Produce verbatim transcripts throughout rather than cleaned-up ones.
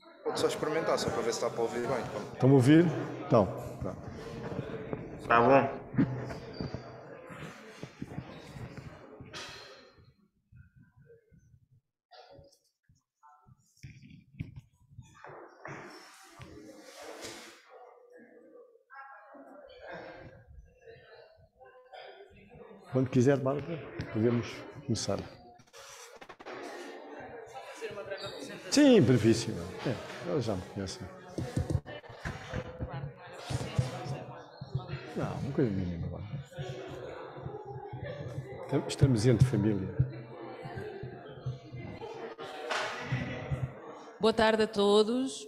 Pode só experimentar, só para ver se está para ouvir bem. Estão a ouvir? Então. Está bom. Quando quiser, Bárbara, podemos começar. Sim, brevíssima. É, elas já me conhecem. Não, uma coisa mínima. Estamos entre família. Boa tarde a todos.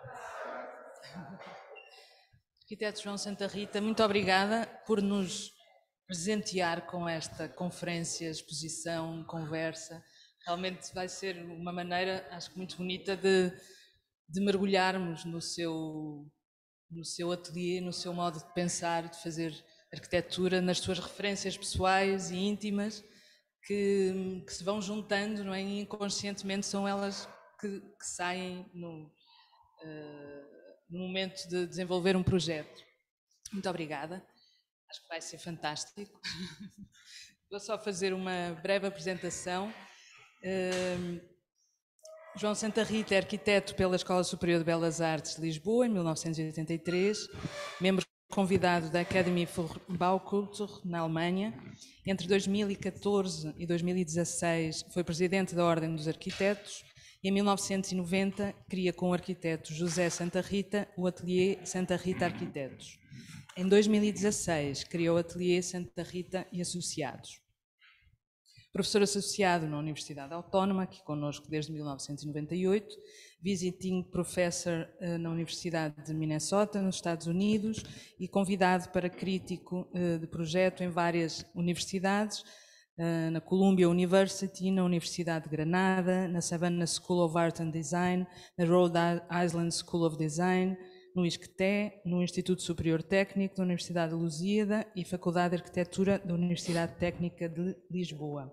Arquiteto João Santa Rita, muito obrigada por nos presentear com esta conferência, exposição, conversa. Realmente vai ser uma maneira, acho que muito bonita, de, de mergulharmos no seu, no seu ateliê, no seu modo de pensar, de fazer arquitetura, nas suas referências pessoais e íntimas, que, que se vão juntando, não é? E inconscientemente são elas que, que saem no, uh, no momento de desenvolver um projeto. Muito obrigada. Acho que vai ser fantástico. Vou só fazer uma breve apresentação. Uh, João Santa Rita é arquiteto pela Escola Superior de Belas Artes de Lisboa, em mil novecentos e oitenta e três, membro convidado da Academie für Baukultur, na Alemanha. Entre dois mil e catorze e dois mil e dezasseis foi presidente da Ordem dos Arquitetos e em mil novecentos e noventa cria com o arquiteto José Santa Rita o ateliê Santa Rita Arquitetos. Em dois mil e dezasseis, criou o Ateliê Santa Rita e Associados. Professor associado na Universidade Autónoma, aqui connosco desde mil novecentos e noventa e oito, visiting professor na Universidade de Minnesota, nos Estados Unidos, e convidado para crítico de projeto em várias universidades, na Columbia University, na Universidade de Granada, na Savannah School of Art and Design, na Rhode Island School of Design, no ISCTE, no Instituto Superior Técnico da Universidade de Lusíada e Faculdade de Arquitetura da Universidade Técnica de Lisboa.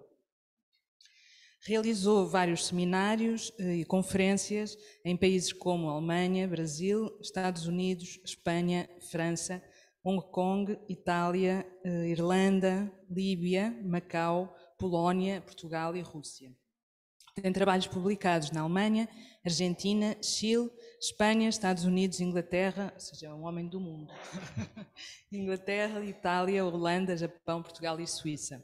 Realizou vários seminários e conferências em países como Alemanha, Brasil, Estados Unidos, Espanha, França, Hong Kong, Itália, Irlanda, Líbia, Macau, Polónia, Portugal e Rússia. Tem trabalhos publicados na Alemanha, Argentina, Chile, Espanha, Estados Unidos, Inglaterra, ou seja, é um homem do mundo. Inglaterra, Itália, Holanda, Japão, Portugal e Suíça.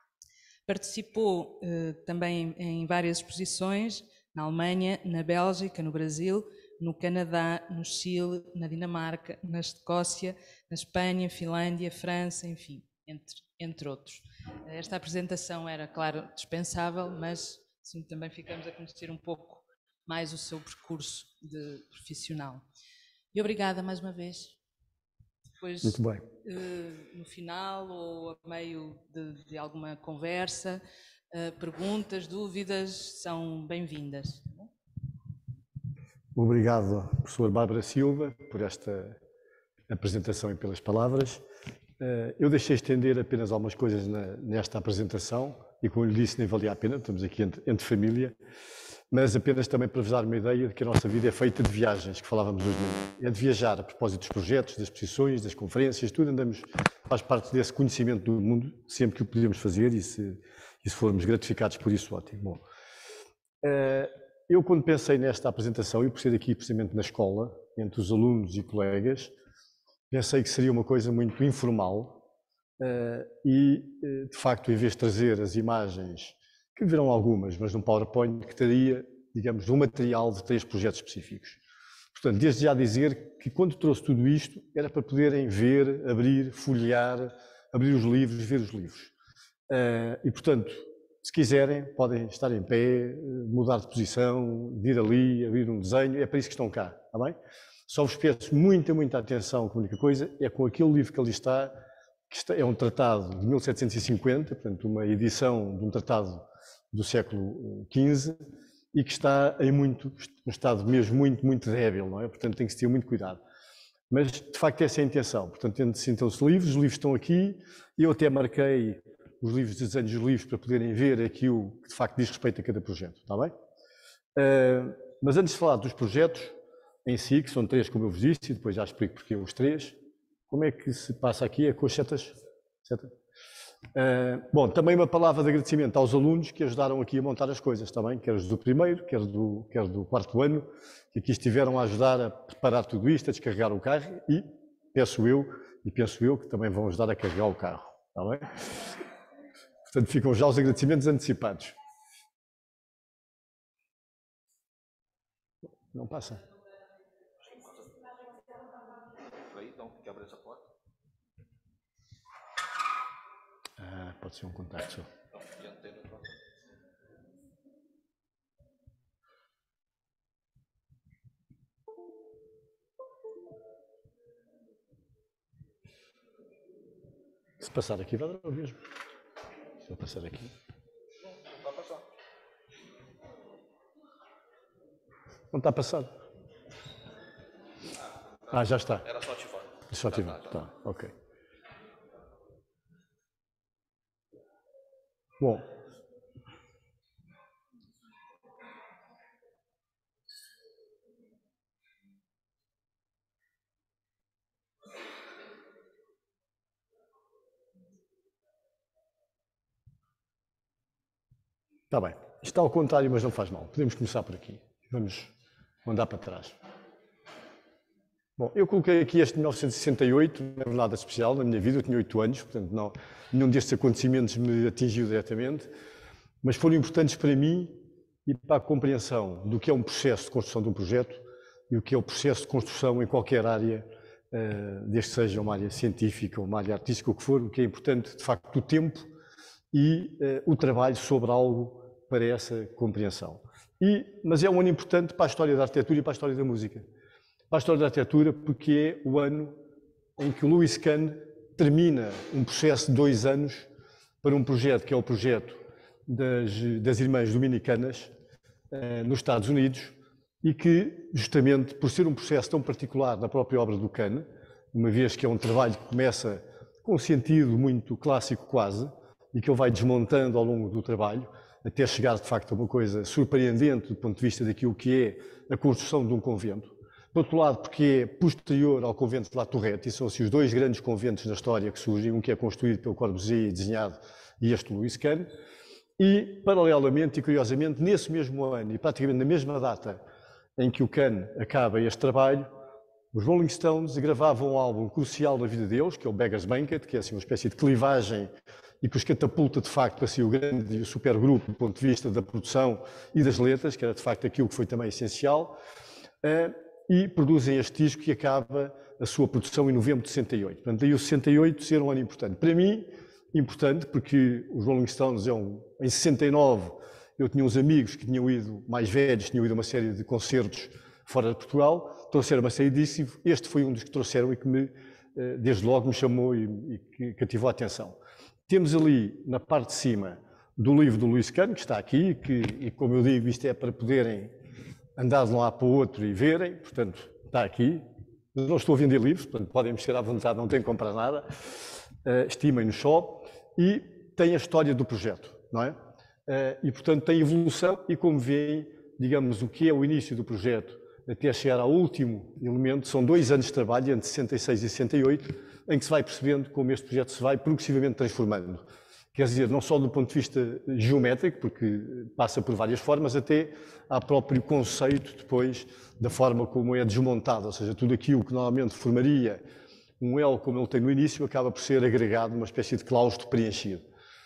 Participou eh, também em várias exposições na Alemanha, na Bélgica, no Brasil, no Canadá, no Chile, na Dinamarca, na Escócia, na Espanha, Finlândia, França, enfim, entre, entre outros. Esta apresentação era, claro, dispensável, mas assim também ficamos a conhecer um pouco mais o seu percurso de profissional. E obrigada mais uma vez. Depois, muito bem. Uh, no final ou a meio de, de alguma conversa, uh, perguntas, dúvidas, são bem-vindas. Obrigado, professor Bárbara Silva, por esta apresentação e pelas palavras. Uh, eu deixei estender apenas algumas coisas na, nesta apresentação e, como eu lhe disse, nem valia a pena, estamos aqui entre, entre família, mas apenas também para vos dar uma ideia de que a nossa vida é feita de viagens, que falávamos hoje mesmo. É de viajar a propósito dos projetos, das exposições, das conferências, tudo andamos, faz parte desse conhecimento do mundo, sempre que o podemos fazer e se, e se formos gratificados por isso, ótimo. Bom, eu quando pensei nesta apresentação, e por ser aqui precisamente na escola, entre os alunos e colegas, pensei que seria uma coisa muito informal e, de facto, em vez de trazer as imagens, que verão algumas, mas num PowerPoint que teria, digamos, um material de três projetos específicos. Portanto, desde já dizer que quando trouxe tudo isto, era para poderem ver, abrir, folhear, abrir os livros, ver os livros. Uh, e, portanto, se quiserem, podem estar em pé, mudar de posição, vir ali, abrir um desenho, é para isso que estão cá, está bem? Só vos peço muita, muita atenção com a única coisa, é com aquele livro que ali está, que está, é um tratado de mil setecentos e cinquenta, portanto, uma edição de um tratado do século quinze e que está em muito, um estado mesmo muito, muito débil, não é? Portanto, tem que se ter muito cuidado. Mas, de facto, essa é a intenção. Portanto, sintam-se livres, os livros estão aqui, eu até marquei os livros, os desenhos dos livros para poderem ver aquilo que, de facto, diz respeito a cada projeto, está bem? Uh, mas antes de falar dos projetos em si, que são três, como eu vos disse, e depois já explico porque os três, como é que se passa aqui? É com as setas? Seta? Uh, bom, também uma palavra de agradecimento aos alunos que ajudaram aqui a montar as coisas, também, quer os do primeiro, quer do, quer do quarto ano, que aqui estiveram a ajudar a preparar tudo isto, a descarregar o carro e, penso eu, e penso eu que também vão ajudar a carregar o carro, está bem? Portanto, ficam já os agradecimentos antecipados. Não passa. Ah, pode ser um contacto só. Se passar aqui, vai dar o mesmo. Se eu passar aqui. Vai passar. Não está passado. Ah, já está. Era só ativar. Só ativar, tá, ok. Bom. Está bem. Está ao contrário, mas não faz mal. Podemos começar por aqui. Vamos andar para trás. Bom, eu coloquei aqui este mil novecentos e sessenta e oito, não é nada especial na minha vida, eu tinha oito anos, portanto não, nenhum destes acontecimentos me atingiu diretamente, mas foram importantes para mim e para a compreensão do que é um processo de construção de um projeto e o que é o processo de construção em qualquer área, uh, desde que seja uma área científica ou uma área artística, o que for, o que é importante, de facto, o tempo e uh, o trabalho sobre algo para essa compreensão. E, mas é um ano importante para a história da arquitetura e para a história da música. Para a história da arquitetura, porque é o ano em que o Lewis Kahn termina um processo de dois anos para um projeto que é o projeto das, das Irmãs Dominicanas eh, nos Estados Unidos e que, justamente por ser um processo tão particular da própria obra do Kahn, uma vez que é um trabalho que começa com um sentido muito clássico quase e que ele vai desmontando ao longo do trabalho, até chegar de facto a uma coisa surpreendente do ponto de vista daquilo que é a construção de um convento. Por outro lado, porque é posterior ao convento de La Tourette, e são assim os dois grandes conventos na história que surgem, um que é construído pelo Corbusier e desenhado, e este Lewis Kahn, e paralelamente e curiosamente, nesse mesmo ano e praticamente na mesma data em que o Kahn acaba este trabalho, os Rolling Stones gravavam um álbum crucial da vida deles, que é o Beggar's Banquet, que é assim uma espécie de clivagem e que os catapulta de facto para si o grande e o supergrupo do ponto de vista da produção e das letras, que era de facto aquilo que foi também essencial, e produzem este disco que acaba a sua produção em novembro de sessenta e oito. Portanto, daí o sessenta e oito ser um ano importante. Para mim, importante, porque os Rolling Stones, é um, em sessenta e nove, eu tinha uns amigos que tinham ido, mais velhos, tinham ido a uma série de concertos fora de Portugal, trouxeram uma série disso e este foi um dos que trouxeram e que me, desde logo me chamou e, e que cativou a atenção. Temos ali, na parte de cima, do livro do Lewis Kahn, que está aqui, que, e como eu digo, isto é para poderem andar de um lado para o outro e verem, portanto, está aqui. Eu não estou a vender livros, portanto, podem mexer à vontade, não têm que comprar nada. Uh, estimem-no só. E tem a história do projeto, não é? Uh, e, portanto, tem evolução e, como veem, digamos, o que é o início do projeto até chegar ao último elemento, são dois anos de trabalho, entre sessenta e seis e sessenta e oito, em que se vai percebendo como este projeto se vai progressivamente transformando. Quer dizer, não só do ponto de vista geométrico, porque passa por várias formas, até ao próprio conceito depois da forma como é desmontado, ou seja, tudo aquilo que normalmente formaria um L como ele tem no início, acaba por ser agregado numa espécie de claustro preenchido.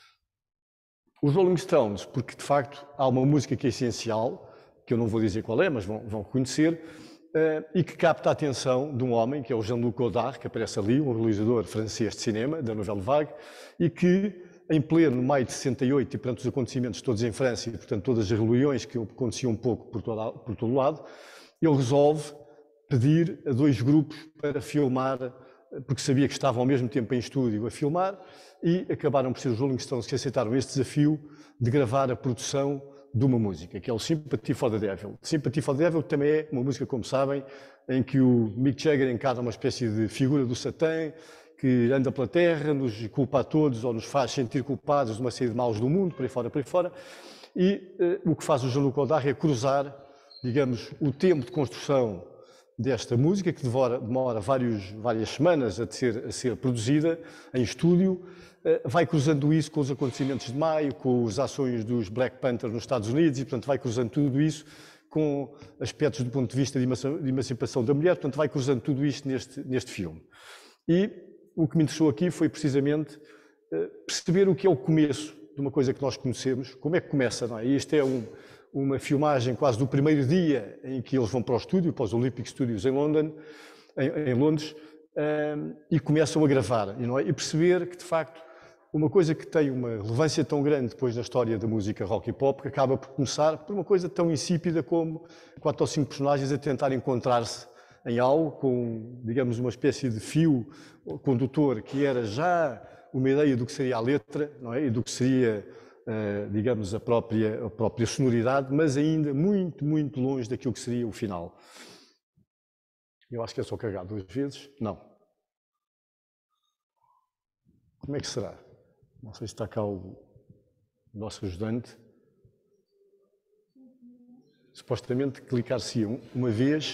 Os Rolling Stones, porque de facto há uma música que é essencial, que eu não vou dizer qual é, mas vão, vão conhecer, uh, e que capta a atenção de um homem, que é o Jean-Luc Godard, que aparece ali, um realizador francês de cinema, da Nouvelle Vague, e que em pleno maio de sessenta e oito, e perante os acontecimentos todos em França, e portanto todas as rebeliões que aconteciam um pouco por, toda, por todo lado, ele resolve pedir a dois grupos para filmar, porque sabia que estavam ao mesmo tempo em estúdio a filmar, e acabaram por ser os Rolling Stones que aceitaram este desafio de gravar a produção de uma música, que é o Sympathy for the Devil. Sympathy for the Devil também é uma música, como sabem, em que o Mick Jagger encara uma espécie de figura do Satã, que anda pela terra, nos culpa a todos ou nos faz sentir culpados de uma série de maus do mundo, por aí fora, por aí fora. E uh, o que faz o Jean-Luc Godard é cruzar digamos, o tempo de construção desta música, que demora, demora vários, várias semanas a ser, a ser produzida em estúdio, vai cruzando isso com os acontecimentos de maio, com as ações dos Black Panthers nos Estados Unidos e, portanto, vai cruzando tudo isso com aspectos do ponto de vista de emancipação da mulher, portanto, vai cruzando tudo isto neste, neste filme. E o que me interessou aqui foi precisamente perceber o que é o começo de uma coisa que nós conhecemos, como é que começa, não é? E isto é um, uma filmagem quase do primeiro dia em que eles vão para o estúdio, para os Olympic Studios em, London, em, em Londres, um, e começam a gravar, não é? E perceber que, de facto, uma coisa que tem uma relevância tão grande depois na história da música rock e pop, que acaba por começar por uma coisa tão insípida como quatro ou cinco personagens a tentar encontrar-se em algo com, digamos, uma espécie de fio condutor que era já uma ideia do que seria a letra, não é? E do que seria, uh, digamos, a própria, a própria sonoridade, mas ainda muito, muito longe daquilo que seria o final. Eu acho que é só carregar duas vezes. Não. Como é que será? Não sei se está cá o nosso ajudante. Supostamente clicar-se uma vez.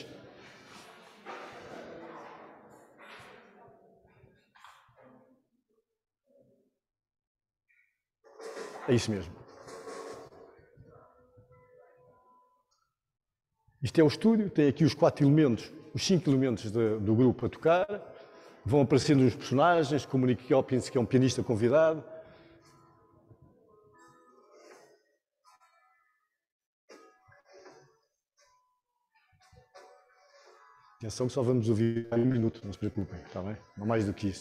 É isso mesmo. Isto é o estúdio, tem aqui os quatro elementos, os cinco elementos de, do grupo a tocar. Vão aparecendo os personagens, como o Nick Hopkins, que é um pianista convidado. Atenção que só vamos ouvir um minuto, não se preocupem, está bem? Não mais do que isso.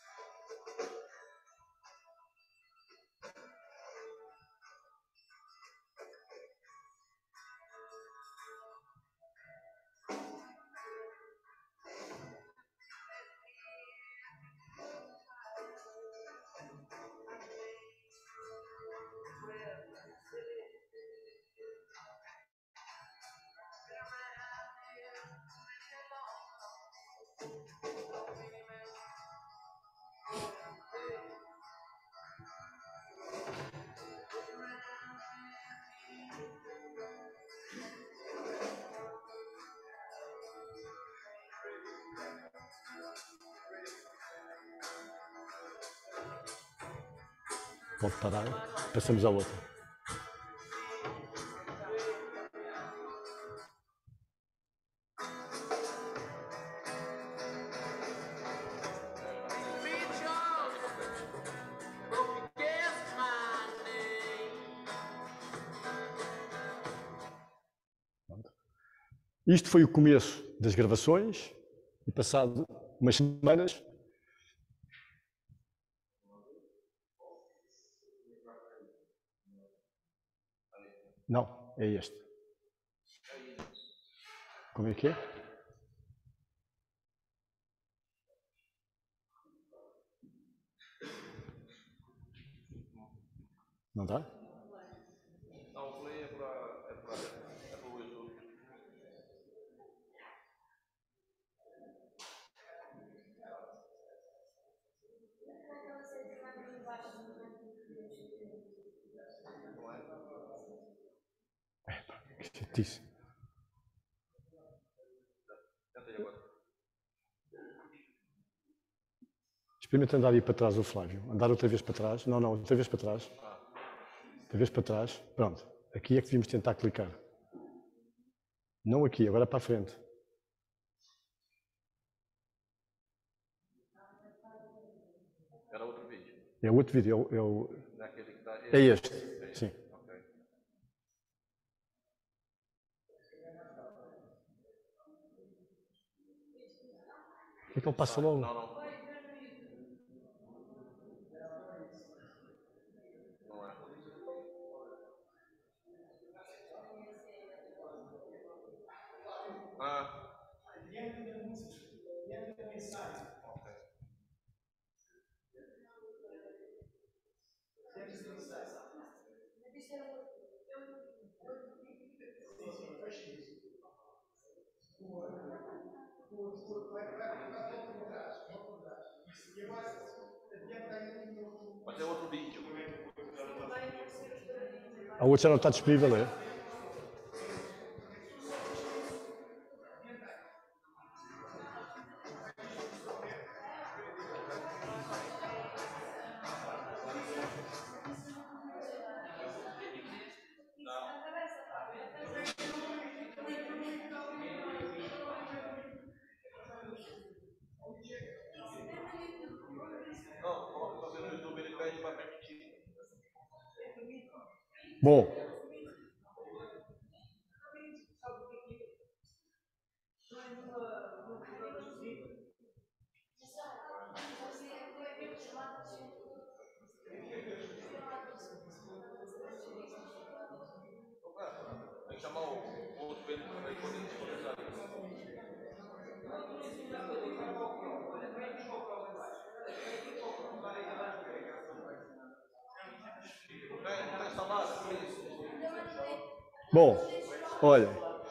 Pode parar, passamos à outra. Isto foi o começo das gravações e passado umas semanas não, é este. Como é que é? Não dá? Não, o play é para é para é para o YouTube. Que chatice. Tenta aí agora. Experimenta andar aí para trás o Flávio. Andar outra vez para trás. Não, não, outra vez para trás. Outra vez para trás. Pronto. Aqui é que devíamos tentar clicar. Não aqui, agora para a frente. Era outro vídeo. É outro vídeo. É, o, é, o... Não é aquele que está... é este. É este. Sim. Ok. Por que é que ele passa logo? Não, não. Não é. Ah. Ok. Mas é outro vídeo. A outra já não está disponível, é? Bom, Tem que chamar o o outro Pedro também para disponibilizar isso. Tem, tem salada, por isso. bom, olha,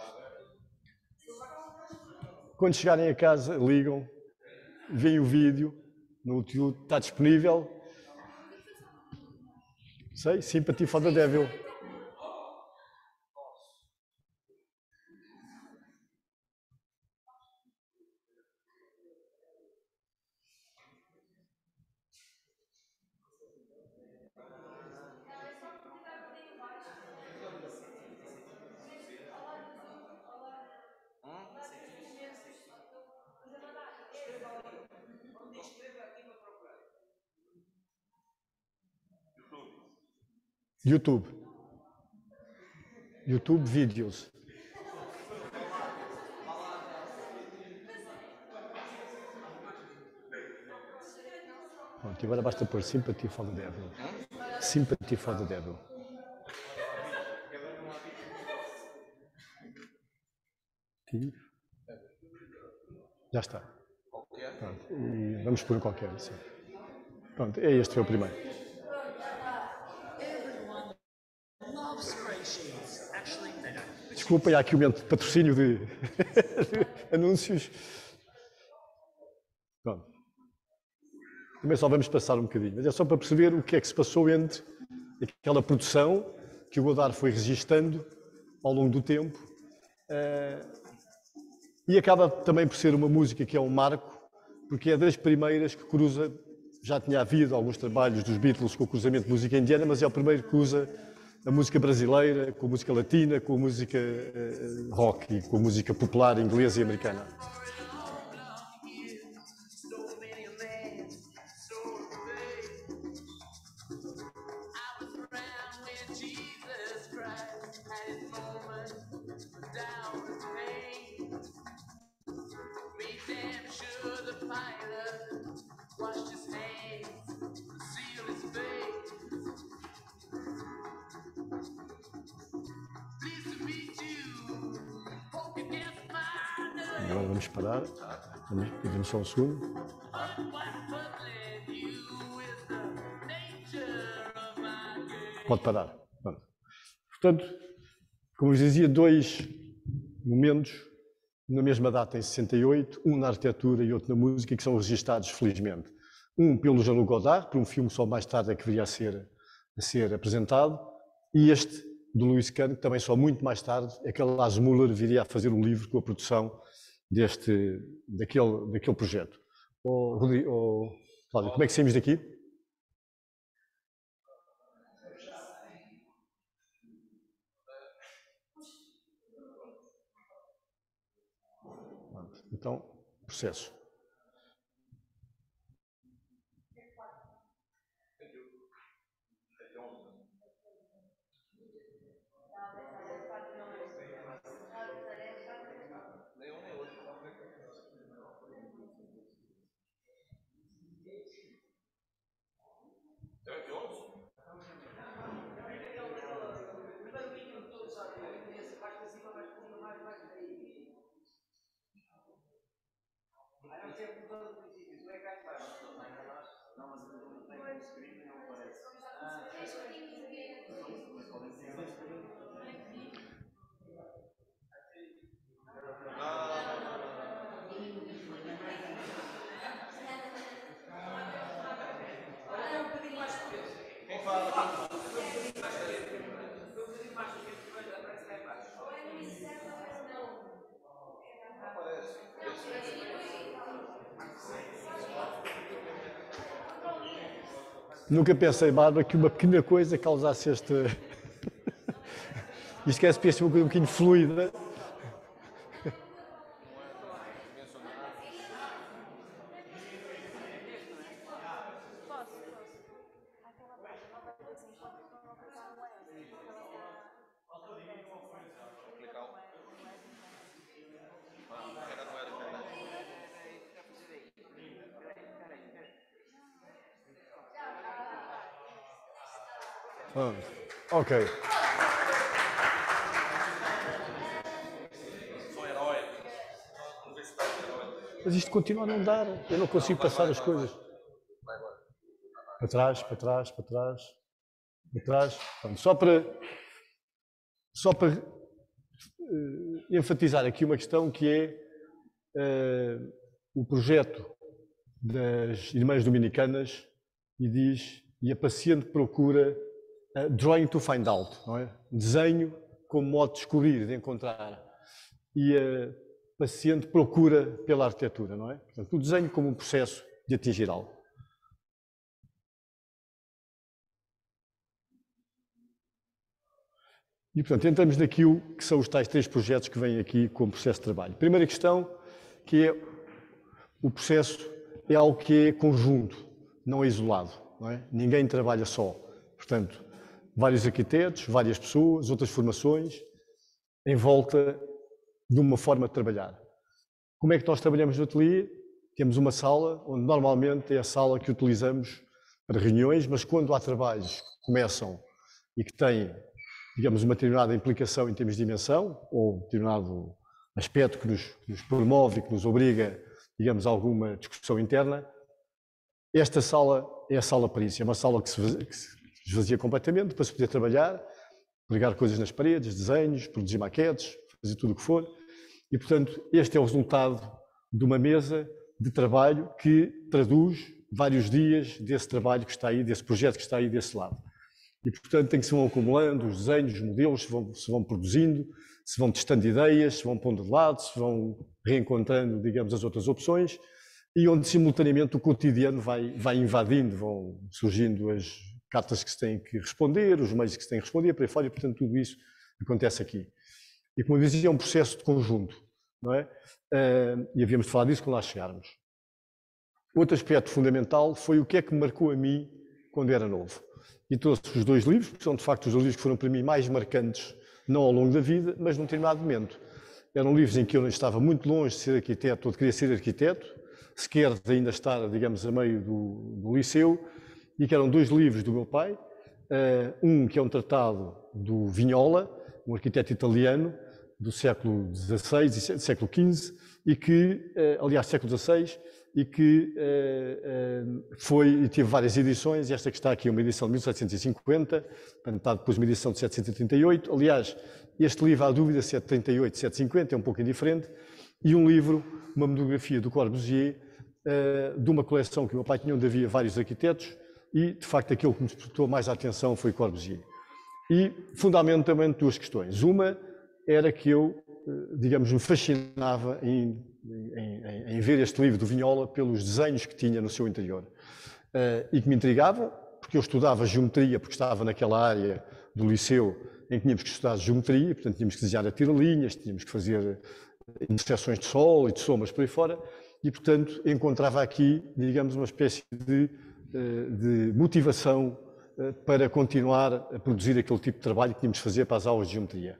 quando chegarem a casa, ligam, veem o vídeo, no YouTube, está disponível. Sei, Sympathy for the Devil. YouTube. YouTube vídeos. Pronto, agora basta pôr Sympathy for the Devil. Sympathy for the Devil. Já está. Pronto, e vamos pôr qualquer. Sim. Pronto, é este, foi o primeiro. Desculpa, há aqui um momento de patrocínio de, de anúncios. Pronto. Também só vamos passar um bocadinho, mas é só para perceber o que é que se passou entre aquela produção que o Godard foi registando ao longo do tempo uh, e acaba também por ser uma música que é um marco, porque é das primeiras que cruza, já tinha havido alguns trabalhos dos Beatles com o cruzamento de música indiana, mas é o primeiro que cruza a música brasileira com a música latina, com a música uh, rock e com a música popular inglesa e americana. Agora vamos parar, pedimos só um segundo. Pode parar. Pronto. Portanto, como vos dizia, dois momentos na mesma data, em sessenta e oito, um na arquitetura e outro na música, que são registados, felizmente. Um pelo Jean-Luc Godard, por um filme só mais tarde é que viria a ser, a ser apresentado, e este do Lewis Kahn, que também só muito mais tarde é que Lars Müller viria a fazer um livro com a produção deste, daquele, daquele projeto. Oh, Rodrigo, oh, Cláudio, como é que saímos daqui? Então, processo. Nunca pensei, Bárbara, que uma pequena coisa causasse este... Isto quer se pensar uma coisa um bocadinho fluida. Ah, ok. Sou herói. Universidade de herói. Mas isto continua a não dar. Eu não consigo passar as coisas. Para trás, para trás, para trás, para trás. Pronto, só para, só para uh, enfatizar aqui uma questão que é uh, o projeto das Irmãs Dominicanas e diz, e a paciente procura uh, drawing to find out, não é? Desenho como modo de descobrir, de encontrar. E a paciente procura pela arquitetura, não é? Portanto, o desenho como um processo de atingir algo. E, portanto, entramos naquilo que são os tais três projetos que vêm aqui como processo de trabalho. Primeira questão, que é o processo é algo que é conjunto, não é isolado, não é? Ninguém trabalha só. Portanto, vários arquitetos, várias pessoas, outras formações, em volta de uma forma de trabalhar. Como é que nós trabalhamos no ateliê? Temos uma sala, onde normalmente é a sala que utilizamos para reuniões, mas quando há trabalhos que começam e que têm, digamos, uma determinada implicação em termos de dimensão, ou um determinado aspecto que nos, que nos promove e que nos obriga, digamos, a alguma discussão interna, esta sala é a sala para isso. É uma sala que se esvazia completamente para se poder trabalhar, pregar coisas nas paredes, desenhos, produzir maquetes, fazer tudo o que for. E, portanto, este é o resultado de uma mesa de trabalho que traduz vários dias desse trabalho que está aí, desse projeto que está aí desse lado. E, portanto, tem que se vão acumulando os desenhos, os modelos, se vão, se vão produzindo, se vão testando ideias, se vão pondo de lado, se vão reencontrando, digamos, as outras opções, e onde, simultaneamente, o cotidiano vai, vai invadindo, vão surgindo as cartas que se têm que responder, os meios que se têm que responder, para aí fora, e, portanto, tudo isso acontece aqui. E, como eu dizia, é um processo de conjunto, não é? Uh, e havíamos de falar disso quando lá chegarmos. Outro aspecto fundamental foi o que é que me marcou a mim quando era novo. E trouxe os dois livros, que são de facto os dois livros que foram para mim mais marcantes, não ao longo da vida, mas num determinado momento. Eram livros em que eu estava muito longe de ser arquiteto, ou de querer ser arquiteto, sequer de ainda estar, digamos, a meio do, do liceu, e que eram dois livros do meu pai, uh, um que é um tratado do Vignola, um arquiteto italiano do século dezasseis e século quinze, e que, uh, aliás, século dezasseis, e que uh, uh, foi e teve várias edições, e esta que está aqui é uma edição de mil setecentos e cinquenta, está depois uma edição de setecentos e trinta e oito, aliás, este livro há dúvida se é de trinta e oito, setecentos e cinquenta, é um pouco indiferente, e um livro, uma monografia do Corbusier, uh, de uma coleção que o meu pai tinha, onde havia vários arquitetos, e de facto aquele que me despertou mais a atenção foi Corbusier. E fundamentalmente duas questões. Uma era que eu, digamos, me fascinava em Em, em, em ver este livro do Vignola pelos desenhos que tinha no seu interior. Uh, e que me intrigava, porque eu estudava geometria, porque estava naquela área do liceu em que tínhamos que estudar geometria, portanto tínhamos que desenhar a tiralinhas, tínhamos que fazer interseções de sol e de sombras por aí fora, e portanto encontrava aqui, digamos, uma espécie de, de motivação para continuar a produzir aquele tipo de trabalho que tínhamos que fazer para as aulas de geometria.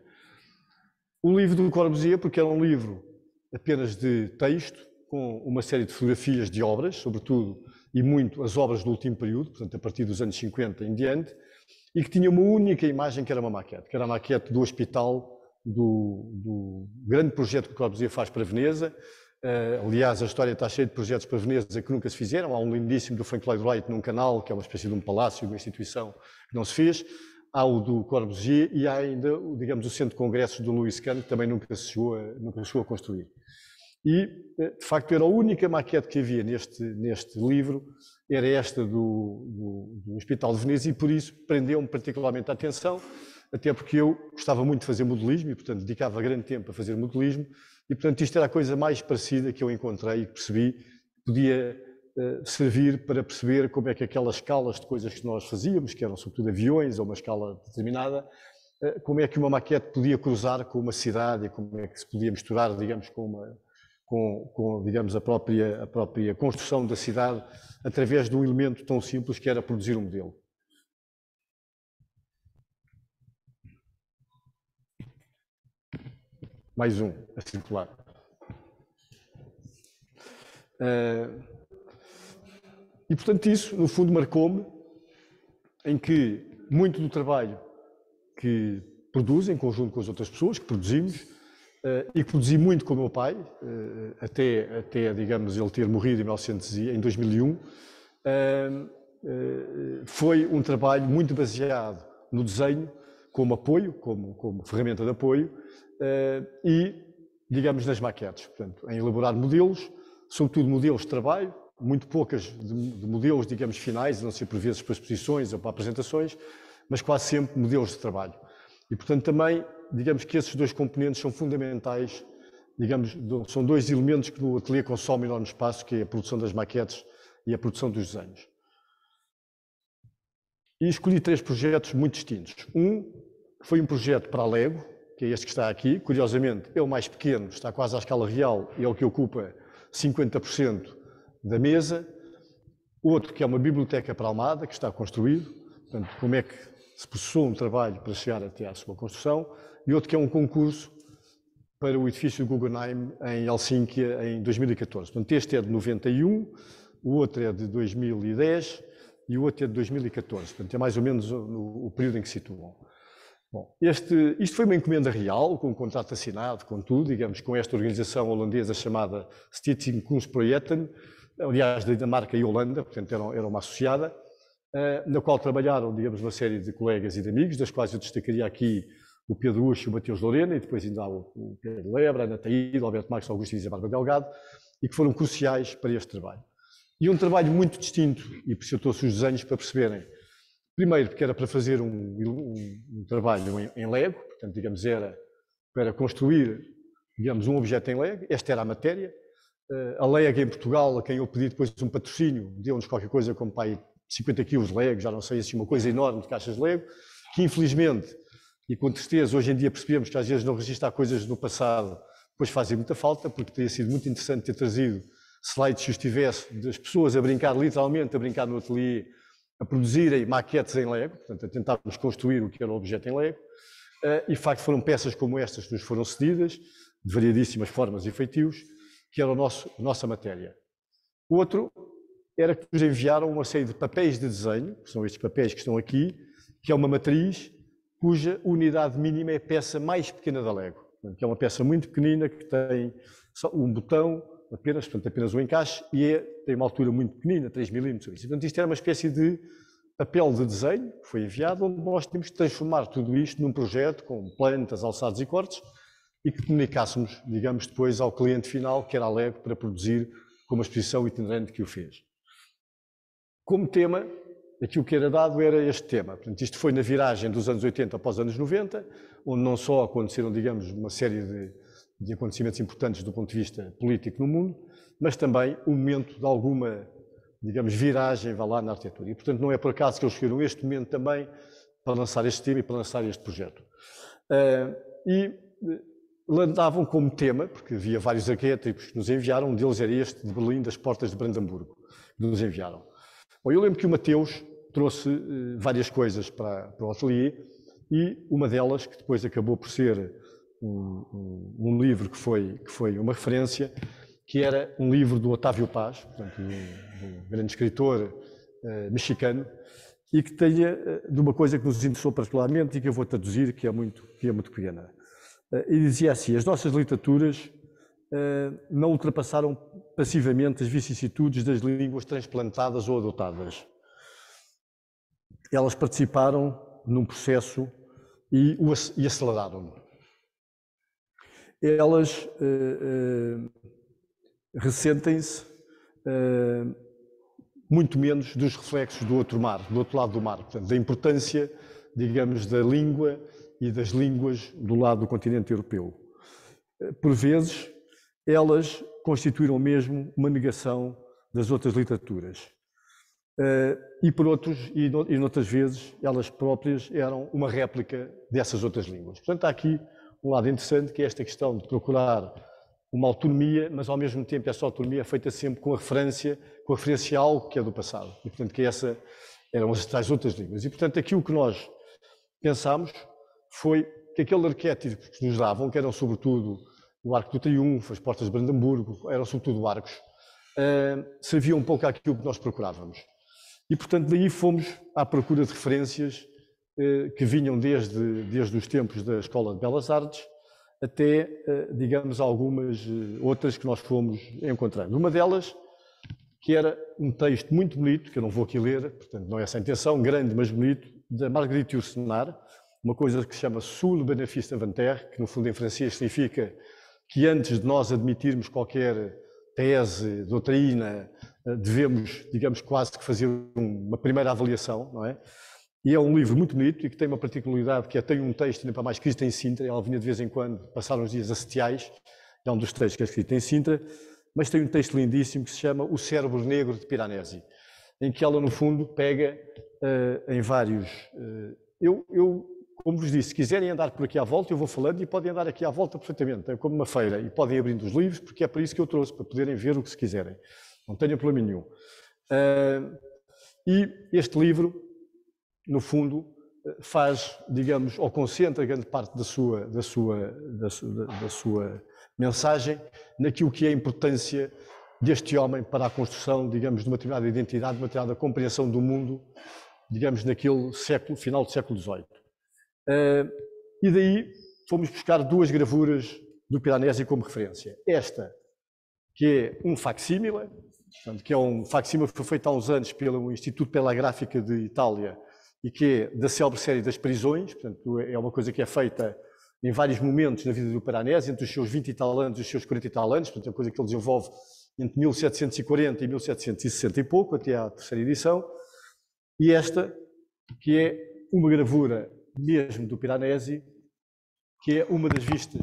O livro do Corbusier, porque era um livro apenas de texto, com uma série de fotografias de obras, sobretudo, e muito as obras do último período, portanto, a partir dos anos cinquenta em diante, e que tinha uma única imagem que era uma maquete, que era a maquete do hospital, do, do grande projeto que o Corbusier faz para Veneza. Uh, aliás, a história está cheia de projetos para Veneza que nunca se fizeram. Há um lindíssimo do Frank Lloyd Wright num canal, que é uma espécie de um palácio, de uma instituição que não se fez. Há o do Corbusier e há ainda, digamos, o centro de congressos do Louis Kahn, que também nunca se chegou a, nunca chegou a construir. E, de facto, era a única maquete que havia neste, neste livro, era esta do, do, do Hospital de Veneza, e por isso prendeu-me particularmente a atenção, até porque eu gostava muito de fazer modelismo e, portanto, dedicava grande tempo a fazer modelismo, e, portanto, isto era a coisa mais parecida que eu encontrei e que percebi que podia uh, servir para perceber como é que aquelas escalas de coisas que nós fazíamos, que eram sobretudo aviões ou uma escala determinada, uh, como é que uma maquete podia cruzar com uma cidade e como é que se podia misturar, digamos, com uma... Com, com, digamos, a própria, a própria construção da cidade através de um elemento tão simples que era produzir um modelo. Mais um, a circular. Uh, e, portanto, isso, no fundo, marcou-me em que muito do trabalho que produzo em conjunto com as outras pessoas, que produzimos, e que produzi muito com o meu pai, até, até digamos, ele ter morrido em, mil novecentos, em dois mil e um, foi um trabalho muito baseado no desenho, como apoio, como, como ferramenta de apoio, e, digamos, nas maquetes, portanto, em elaborar modelos, sobretudo modelos de trabalho, muito poucas de, de modelos, digamos, finais, não sei por vezes para exposições ou para apresentações, mas quase sempre modelos de trabalho. E, portanto, também, digamos que esses dois componentes são fundamentais, digamos, são dois elementos que no ateliê consomem enorme espaço, que é a produção das maquetes e a produção dos desenhos. E escolhi três projetos muito distintos. Um foi um projeto para a Lego, que é este que está aqui, curiosamente é o mais pequeno, está quase à escala real, e é o que ocupa cinquenta por cento da mesa. Outro que é uma biblioteca para a Almada, que está construído, portanto, como é que se processou um trabalho para chegar até à sua construção, e outro que é um concurso para o edifício Guggenheim em Helsínquia em dois mil e catorze. Portanto, este é de noventa e um, o outro é de dois mil e dez e o outro é de dois mil e catorze. Portanto, é mais ou menos o, o período em que se situam. Bom, este, isto foi uma encomenda real, com um contrato assinado, com tudo, digamos, com esta organização holandesa chamada Stichting Kunstprojecten, aliás, da Dinamarca e Holanda, portanto, era, era uma associada, uh, na qual trabalharam, digamos, uma série de colegas e de amigos, das quais eu destacaria aqui o Pedro Ucho e o Mateus Lorena, e depois ainda há o, o Pedro Lebra, a Ana Taída, o Alberto Marques, o Augusto e a Bárbara Delgado, e que foram cruciais para este trabalho. E um trabalho muito distinto, e por isso eu trouxe os desenhos para perceberem. Primeiro, porque era para fazer um, um, um trabalho em, em Lego, portanto, digamos, era para construir, digamos, um objeto em Lego. Esta era a matéria. Uh, a Lego em Portugal, a quem eu pedi depois um patrocínio, deu-nos qualquer coisa como pai cinquenta quilos de Lego, já não sei, assim, uma coisa enorme de caixas de Lego, que infelizmente, e com tristeza, hoje em dia percebemos que às vezes não registrar coisas no passado, depois fazem muita falta, porque teria sido muito interessante ter trazido slides, se os tivesse, das pessoas a brincar, literalmente a brincar no ateliê, a produzirem maquetes em Lego, portanto, a tentarmos construir o que era o objeto em Lego, e de facto foram peças como estas que nos foram cedidas, de variedíssimas formas e feitios, que era o nosso, a nossa matéria. O outro era que nos enviaram uma série de papéis de desenho, que são estes papéis que estão aqui, que é uma matriz cuja unidade mínima é a peça mais pequena da Lego, portanto, que é uma peça muito pequenina que tem só um botão, apenas, portanto, apenas um encaixe, e é, tem uma altura muito pequenina, três milímetros. Portanto, isto era uma espécie de papel de desenho que foi enviado, onde nós tínhamos de transformar tudo isto num projeto com plantas, alçados e cortes, e que comunicássemos, digamos, depois ao cliente final, que era a Lego, para produzir com uma exposição itinerante que o fez. Como tema, aquilo que era dado era este tema. Portanto, isto foi na viragem dos anos oitenta para os anos noventa, onde não só aconteceram, digamos, uma série de, de acontecimentos importantes do ponto de vista político no mundo, mas também um momento de alguma, digamos, viragem, vá lá, na arquitetura. E, portanto, não é por acaso que eles escolheram este momento também para lançar este tema e para lançar este projeto. Uh, e lançavam como tema, porque havia vários arquétipos que nos enviaram, um deles era este de Berlim, das portas de Brandemburgo, que nos enviaram. Bom, eu lembro que o Mateus trouxe uh, várias coisas para, para o ateliê, e uma delas, que depois acabou por ser um, um, um livro que foi, que foi uma referência, que era um livro do Otávio Paz, portanto, um, um grande escritor uh, mexicano, e que tenha uh, de uma coisa que nos interessou particularmente e que eu vou traduzir, que é muito, que é muito pequena. Uh, e dizia assim: as nossas literaturas uh, não ultrapassaram passivamente as vicissitudes das línguas transplantadas ou adotadas. Elas participaram num processo e, o, e aceleraram-no. Elas uh, uh, ressentem-se uh, muito menos dos reflexos do outro mar, do outro lado do mar, portanto, da importância, digamos, da língua e das línguas do lado do continente europeu. Uh, por vezes, elas constituíram mesmo uma negação das outras literaturas. Uh, e por outros, e, no, e noutras vezes, elas próprias eram uma réplica dessas outras línguas. Portanto, há aqui um lado interessante, que é esta questão de procurar uma autonomia, mas ao mesmo tempo essa autonomia é feita sempre com a referência, com a referência a algo que é do passado. E portanto que essa eram as tais outras línguas. E portanto aquilo que nós pensámos foi que aquele arquétipo que nos davam, que eram sobretudo o Arco do Triunfo, as portas de Brandemburgo, eram sobretudo arcos, uh, serviam um pouco àquilo que nós procurávamos. E portanto daí fomos à procura de referências que vinham desde, desde os tempos da Escola de Belas Artes até, digamos, algumas outras que nós fomos encontrando. Uma delas, que era um texto muito bonito, que eu não vou aqui ler, portanto não é essa a intenção, grande mas bonito, da Marguerite Yourcenar, uma coisa que se chama Sous le bénéfice d'inventaire, que no fundo em francês significa que antes de nós admitirmos qualquer tese, doutrina, devemos, digamos, quase que fazer uma primeira avaliação, não é? E é um livro muito bonito e que tem uma particularidade, que é, tem um texto, ainda para mais, escrito em Sintra, ela vinha de vez em quando, passar uns dias a Setiais, é um dos textos que é escrito em Sintra, mas tem um texto lindíssimo que se chama O Cérebro Negro de Piranesi, em que ela, no fundo, pega uh, em vários... Uh, eu, eu, como vos disse, se quiserem andar por aqui à volta, eu vou falando e podem andar aqui à volta perfeitamente, é como uma feira, e podem ir abrindo os livros, porque é para isso que eu trouxe, para poderem ver o que se quiserem. Não tenho problema nenhum. Uh, e este livro, no fundo, faz, digamos, ou concentra grande parte da sua, da sua, da sua, da sua mensagem naquilo que é a importância deste homem para a construção, digamos, de uma determinada identidade, de uma determinada compreensão do mundo, digamos, naquele século, final do século dezoito. Uh, e daí fomos buscar duas gravuras do Piranesi como referência. Esta, que é um facsímile, que é um facsímile que foi feito há uns anos pelo Instituto Pela Gráfica de Itália, e que é da célebre série das prisões, portanto é uma coisa que é feita em vários momentos na vida do Piranesi, entre os seus vinte e tal anos e os seus quarenta e tal anos, portanto é uma coisa que ele desenvolve entre mil setecentos e quarenta e mil setecentos e sessenta e pouco, até à terceira edição, e esta, que é uma gravura mesmo do Piranesi, que é uma das vistas,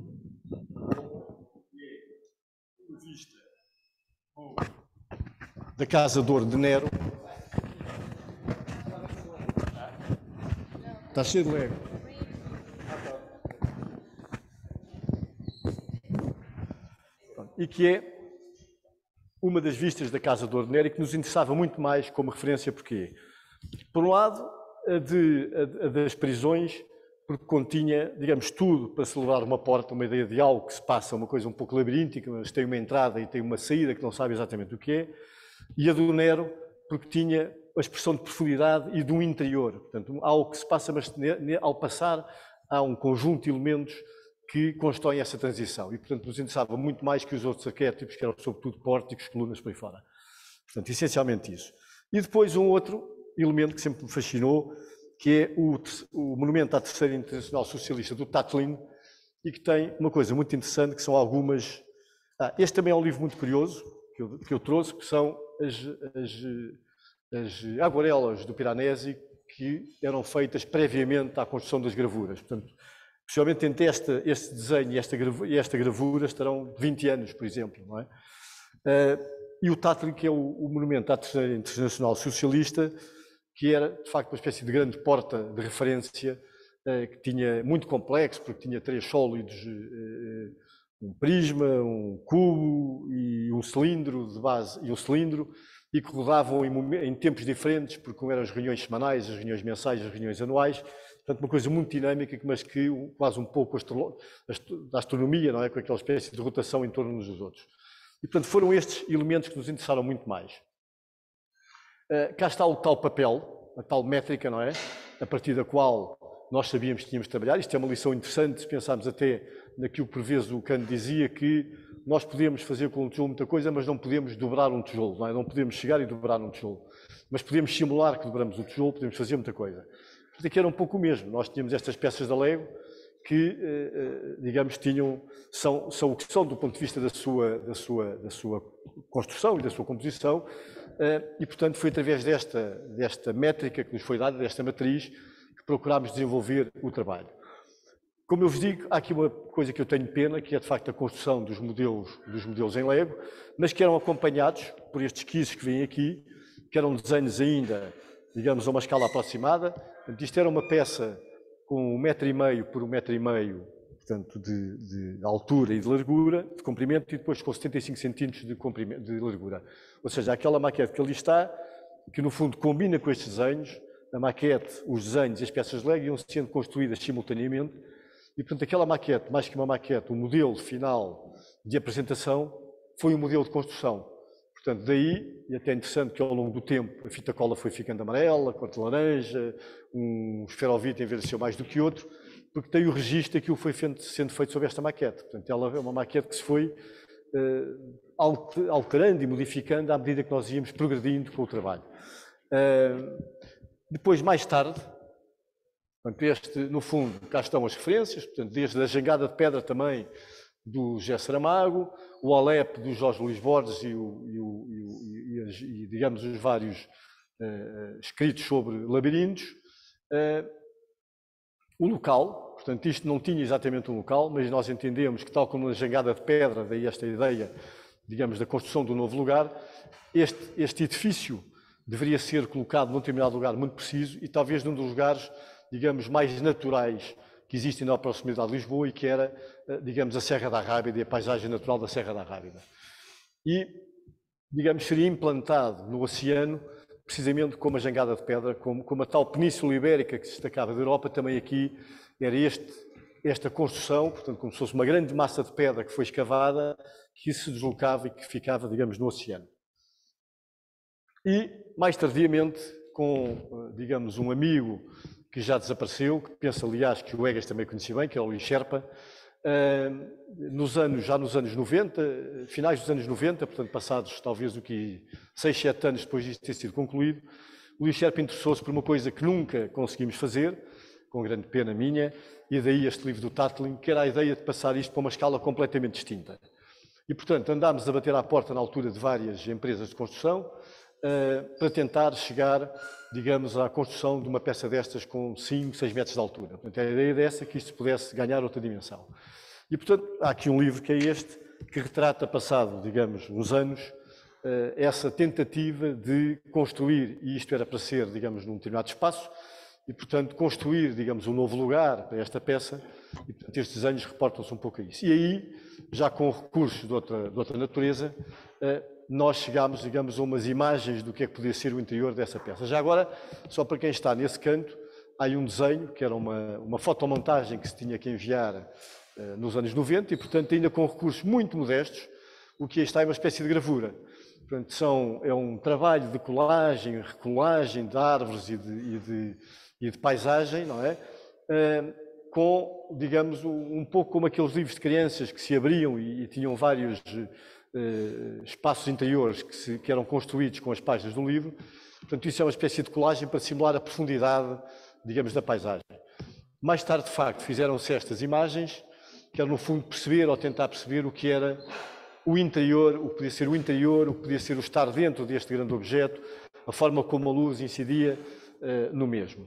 da Casa de Ouro de Nero. Está cheio de lego. E que é uma das vistas da Casa de Ouro de Nero e que nos interessava muito mais como referência, porque, por um lado, a, de, a, a das prisões, porque continha, digamos, tudo para celebrar uma porta, uma ideia de algo que se passa, uma coisa um pouco labiríntica, mas tem uma entrada e tem uma saída que não sabe exatamente o que é, e a do Nero, porque tinha a expressão de profundidade e do interior. Portanto, há algo que se passa, mas ao passar há um conjunto de elementos que constroem essa transição. E, portanto, nos interessava muito mais que os outros arquétipos, que eram sobretudo pórticos, colunas, por aí fora. Portanto, essencialmente isso. E depois um outro elemento que sempre me fascinou, que é o, o monumento à Terceira Internacional Socialista do Tatlin, e que tem uma coisa muito interessante, que são algumas... Ah, este também é um livro muito curioso, que eu, que eu trouxe, que são as... as as aguarelas do Piranesi que eram feitas previamente à construção das gravuras. Portanto, especialmente entre este, este desenho e esta, gravura, e esta gravura estarão vinte anos, por exemplo. Não é? Uh, e o Tatlin, que é o, o monumento à Terceira Internacional Socialista, que era, de facto, uma espécie de grande porta de referência, uh, que tinha muito complexo, porque tinha três sólidos, uh, um prisma, um cubo e um cilindro de base, e um cilindro, e que rodavam em, em tempos diferentes, porque eram as reuniões semanais, as reuniões mensais, as reuniões anuais, portanto uma coisa muito dinâmica, mas que quase um pouco da astronomia, não é? Com aquela espécie de rotação em torno uns dos outros. E portanto foram estes elementos que nos interessaram muito mais. Uh, cá está o tal papel, a tal métrica, não é? A partir da qual nós sabíamos que tínhamos de trabalhar. Isto é uma lição interessante, se pensarmos até naquilo que por vezes o Kant dizia, que nós podemos fazer com um tijolo muita coisa, mas não podemos dobrar um tijolo, não é? Não podemos chegar e dobrar um tijolo. Mas podemos simular que dobramos o tijolo, podemos fazer muita coisa. Portanto, aqui era um pouco o mesmo. Nós tínhamos estas peças da Lego que, digamos, tinham, são, são o que são do ponto de vista da sua, da, sua, da sua construção e da sua composição, e, portanto, foi através desta, desta métrica que nos foi dada, desta matriz, que procurámos desenvolver o trabalho. Como eu vos digo, há aqui uma coisa que eu tenho pena, que é de facto a construção dos modelos, dos modelos em Lego, mas que eram acompanhados por estes esquizes que vêm aqui, que eram desenhos ainda, digamos, a uma escala aproximada. Portanto, isto era uma peça com um metro e meio por um metro e meio, portanto, de, de altura e de largura, de comprimento, e depois com setenta e cinco centímetros de, comprimento, de largura. Ou seja, aquela maquete que ali está, que no fundo combina com estes desenhos, a maquete, os desenhos e as peças de Lego iam sendo construídas simultaneamente. E, portanto, aquela maquete, mais que uma maquete, o modelo final de apresentação, foi um modelo de construção. Portanto, daí, e até é interessante que ao longo do tempo a fita cola foi ficando amarela, cor de laranja, um esferovite envelheceu mais do que outro, porque tem o registro que aquilo foi sendo feito sobre esta maquete. Portanto, ela é uma maquete que se foi uh, alterando e modificando à medida que nós íamos progredindo com o trabalho. Uh, depois, mais tarde, portanto, este, no fundo, cá estão as referências, portanto, desde a Jangada de Pedra também, do José Saramago, o Alep do Jorge Luís Borges e, o, e, o, e, o, e, e digamos, os vários uh, escritos sobre labirintos. Uh, o local, portanto, isto não tinha exatamente um local, mas nós entendemos que, tal como na Jangada de Pedra, daí esta ideia, digamos, da construção do novo lugar, este, este edifício deveria ser colocado num determinado lugar muito preciso e talvez num dos lugares, digamos, mais naturais que existem na proximidade de Lisboa e que era, digamos, a Serra da Rábida e a paisagem natural da Serra da Rábida. E, digamos, seria implantado no oceano, precisamente como a Jangada de Pedra, como, como a tal Península Ibérica que se destacava da Europa, também aqui era este, esta construção, portanto, como se fosse uma grande massa de pedra que foi escavada, que se deslocava e que ficava, digamos, no oceano. E, mais tardiamente, com, digamos, um amigo que já desapareceu, que penso, aliás, que o Egas também conhecia bem, que é o Luís Sherpa, uh, nos anos, já nos anos noventa, finais dos anos noventa, portanto, passados talvez o que seis, sete anos depois disto ter sido concluído, o Luís Sherpa interessou-se por uma coisa que nunca conseguimos fazer, com grande pena minha, e daí este livro do Tatlin, que era a ideia de passar isto para uma escala completamente distinta. E, portanto, andámos a bater à porta na altura de várias empresas de construção, Uh, para tentar chegar, digamos, à construção de uma peça destas com cinco, seis metros de altura. Portanto, a ideia dessa que isto pudesse ganhar outra dimensão. E, portanto, há aqui um livro que é este, que retrata, passado, digamos, uns anos, uh, essa tentativa de construir, e isto era para ser, digamos, num determinado espaço, e, portanto, construir, digamos, um novo lugar para esta peça, e, portanto, estes desenhos reportam-se um pouco a isso. E aí, já com recursos de outra, de outra natureza, uh, nós chegámos, digamos, a umas imagens do que é que podia ser o interior dessa peça. Já agora, só para quem está nesse canto, há aí um desenho, que era uma, uma fotomontagem que se tinha que enviar uh, nos anos noventa, e, portanto, ainda com recursos muito modestos, o que aí está é uma espécie de gravura. Portanto, são, é um trabalho de colagem, recolagem de árvores e de, e de, e de paisagem, não é? Uh, com, digamos, um, um pouco como aqueles livros de crianças que se abriam e, e tinham vários Uh, espaços interiores que, se, que eram construídos com as páginas do livro. Portanto, isso é uma espécie de colagem para simular a profundidade, digamos, da paisagem. Mais tarde, de facto, fizeram-se estas imagens, que eram, no fundo, perceber ou tentar perceber o que era o interior, o que podia ser o interior, o que podia ser o estar dentro deste grande objeto, a forma como a luz incidia uh, no mesmo.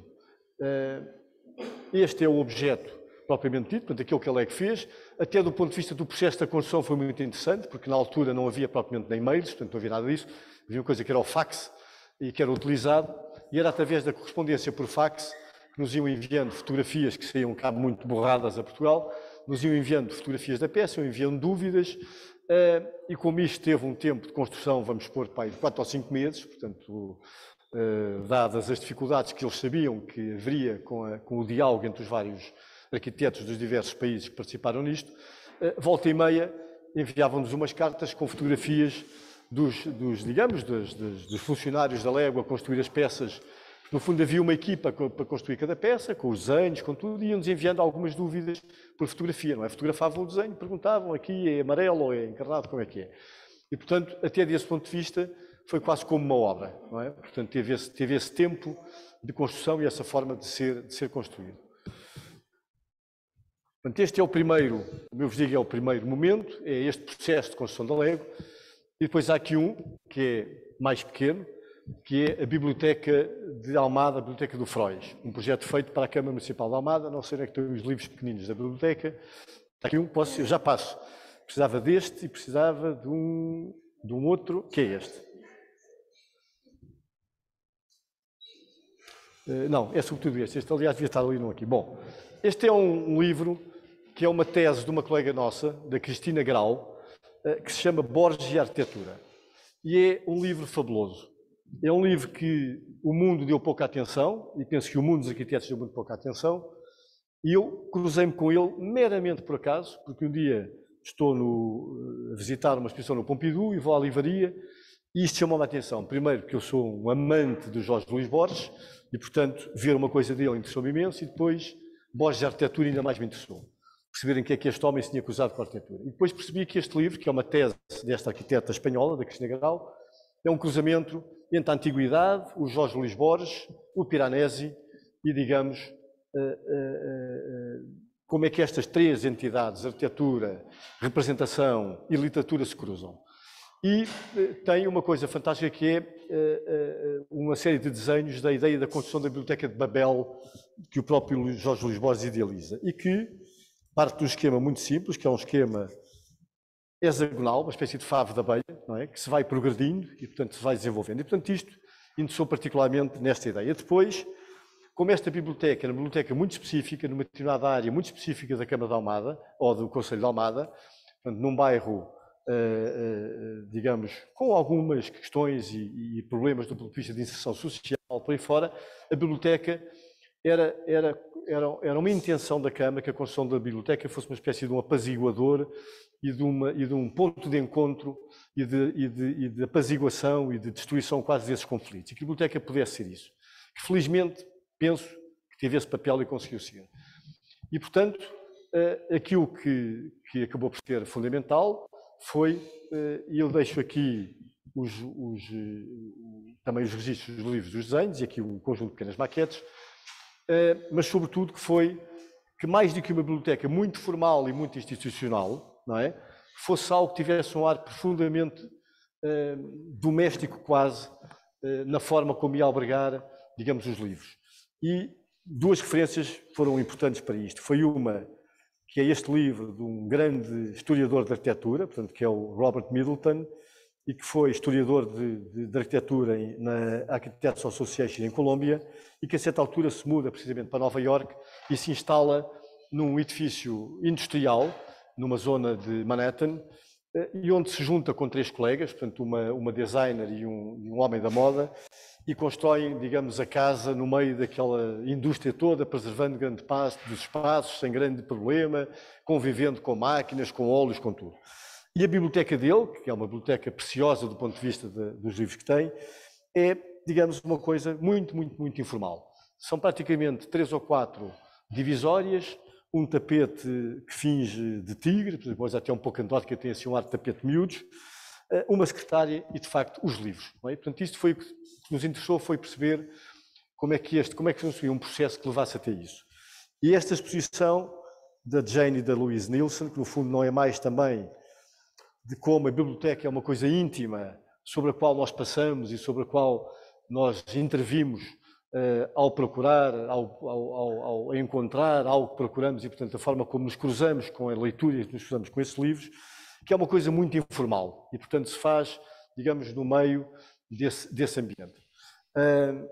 Uh, este é o objeto propriamente dito, portanto, aquilo que ele é que fez, até do ponto de vista do processo da construção foi muito interessante, porque na altura não havia propriamente nem e-mails, portanto não havia nada disso, havia uma coisa que era o fax, e que era utilizado, e era através da correspondência por fax que nos iam enviando fotografias que saíam cá muito borradas a Portugal, nos iam enviando fotografias da peça, iam enviando dúvidas, e como isto teve um tempo de construção, vamos pôr, pai, de quatro ou cinco meses, portanto, dadas as dificuldades que eles sabiam que haveria com, a, com o diálogo entre os vários arquitetos dos diversos países que participaram nisto, volta e meia enviavam-nos umas cartas com fotografias dos, dos digamos, dos, dos, dos funcionários da Légua a construir as peças. No fundo havia uma equipa para construir cada peça, com os desenhos, com tudo, e iam-nos enviando algumas dúvidas por fotografia, não é? Fotografavam o desenho, perguntavam aqui é amarelo ou é encarnado, como é que é? E, portanto, até desse ponto de vista, foi quase como uma obra, não é? Portanto, teve esse, teve esse tempo de construção e essa forma de ser, de ser construído. Portanto, este é o primeiro, como eu vos digo, é o primeiro momento, é este processo de construção da Lego, e depois há aqui um, que é mais pequeno, que é a Biblioteca de Almada, a Biblioteca do Frois, um projeto feito para a Câmara Municipal de Almada, não sei onde é que estão os livros pequeninos da biblioteca, está aqui um, posso, eu já passo, precisava deste e precisava de um, de um outro, que é este. Uh, não, é sobretudo este, este aliás devia estar ali, não aqui. Bom, este é um, um livro que é uma tese de uma colega nossa, da Cristina Grau, que se chama Borges e Arquitetura. E é um livro fabuloso. É um livro que o mundo deu pouca atenção, e penso que o mundo dos arquitetos deu muito pouca atenção, e eu cruzei-me com ele meramente por acaso, porque um dia estou no, a visitar uma exposição no Pompidou e vou à livraria, E isto chamou-me a atenção, primeiro porque eu sou um amante de Jorge Luís Borges, e portanto ver uma coisa dele interessou-me imenso, e depois Borges de arquitetura ainda mais me interessou. Perceberem que é que este homem se tinha cruzado com a arquitetura. E depois percebi que este livro, que é uma tese desta arquiteta espanhola, da Cristina Grau, é um cruzamento entre a Antiguidade, o Jorge Luís Borges, o Piranesi e, digamos, uh, uh, uh, como é que estas três entidades, arquitetura, representação e literatura, se cruzam. E uh, tem uma coisa fantástica que é uh, uh, uma série de desenhos da ideia da construção da Biblioteca de Babel, que o próprio Jorge Luís Borges idealiza, e que parte de um esquema muito simples, que é um esquema hexagonal, uma espécie de favo da abelha, não é? Que se vai progredindo e, portanto, se vai desenvolvendo. E, portanto, isto interessou particularmente nesta ideia. Depois, como esta biblioteca era uma biblioteca muito específica, numa determinada área muito específica da Câmara de Almada, ou do Conselho de Almada, portanto, num bairro, uh, uh, digamos, com algumas questões e, e problemas do ponto de vista de inserção social, por aí fora, a biblioteca era, era, era, era uma intenção da Câmara que a construção da biblioteca fosse uma espécie de um apaziguador e de, uma, e de um ponto de encontro e de, e, de, e de apaziguação e de destruição quase desses conflitos. E que a biblioteca pudesse ser isso. Que felizmente, penso que teve esse papel e conseguiu ser. E, portanto, aquilo que, que acabou por ser fundamental foi, e eu deixo aqui os, os, também os registros dos livros dos desenhos, e aqui um conjunto de pequenas maquetes, mas sobretudo que foi que mais do que uma biblioteca muito formal e muito institucional, não é? Fosse algo que tivesse um ar profundamente eh, doméstico quase, eh, na forma como ia albergar, digamos, os livros. E duas referências foram importantes para isto. Foi uma, que é este livro de um grande historiador de arquitetura, portanto, que é o Robert Middleton, e que foi historiador de, de, de arquitetura na Architects Association em Colômbia, e que a certa altura se muda precisamente para Nova Iorque e se instala num edifício industrial, numa zona de Manhattan, e onde se junta com três colegas, portanto uma, uma designer e um, e um homem da moda, e constroem, digamos, a casa no meio daquela indústria toda, preservando grande parte dos espaços, sem grande problema, convivendo com máquinas, com óleos, com tudo. E a biblioteca dele, que é uma biblioteca preciosa do ponto de vista de, dos livros que tem, é, digamos, uma coisa muito, muito, muito informal. São praticamente três ou quatro divisórias, um tapete que finge de tigre, depois até um pouco anedótica, tem assim um ar de tapete miúdos, uma secretária e, de facto, os livros. Não é? Portanto, isto foi o que nos interessou, foi perceber como é que este, como é que construía um processo que levasse até isso. E esta exposição da Jane e da Louise Nielsen, que no fundo não é mais também de como a biblioteca é uma coisa íntima, sobre a qual nós passamos e sobre a qual nós intervimos Uh, ao procurar, ao, ao, ao, ao encontrar algo que procuramos e, portanto, a forma como nos cruzamos com a leitura e nos cruzamos com esses livros, que é uma coisa muito informal e, portanto, se faz, digamos, no meio desse, desse ambiente. Uh,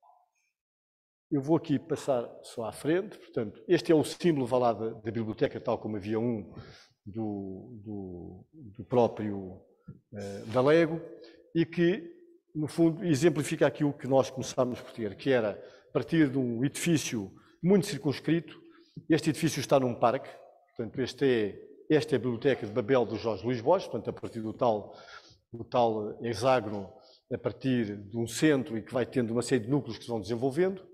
eu vou aqui passar só à frente, portanto, este é o símbolo, vá lá, da, da biblioteca, tal como havia um do, do, do próprio uh, da Lego, e que no fundo, exemplifica aquilo que nós começámos por ter, que era, a partir de um edifício muito circunscrito, este edifício está num parque, portanto, este é, esta é a Biblioteca de Babel do Jorge Luís Borges, portanto, a partir do tal, do tal hexágono, a partir de um centro e que vai tendo uma série de núcleos que se vão desenvolvendo,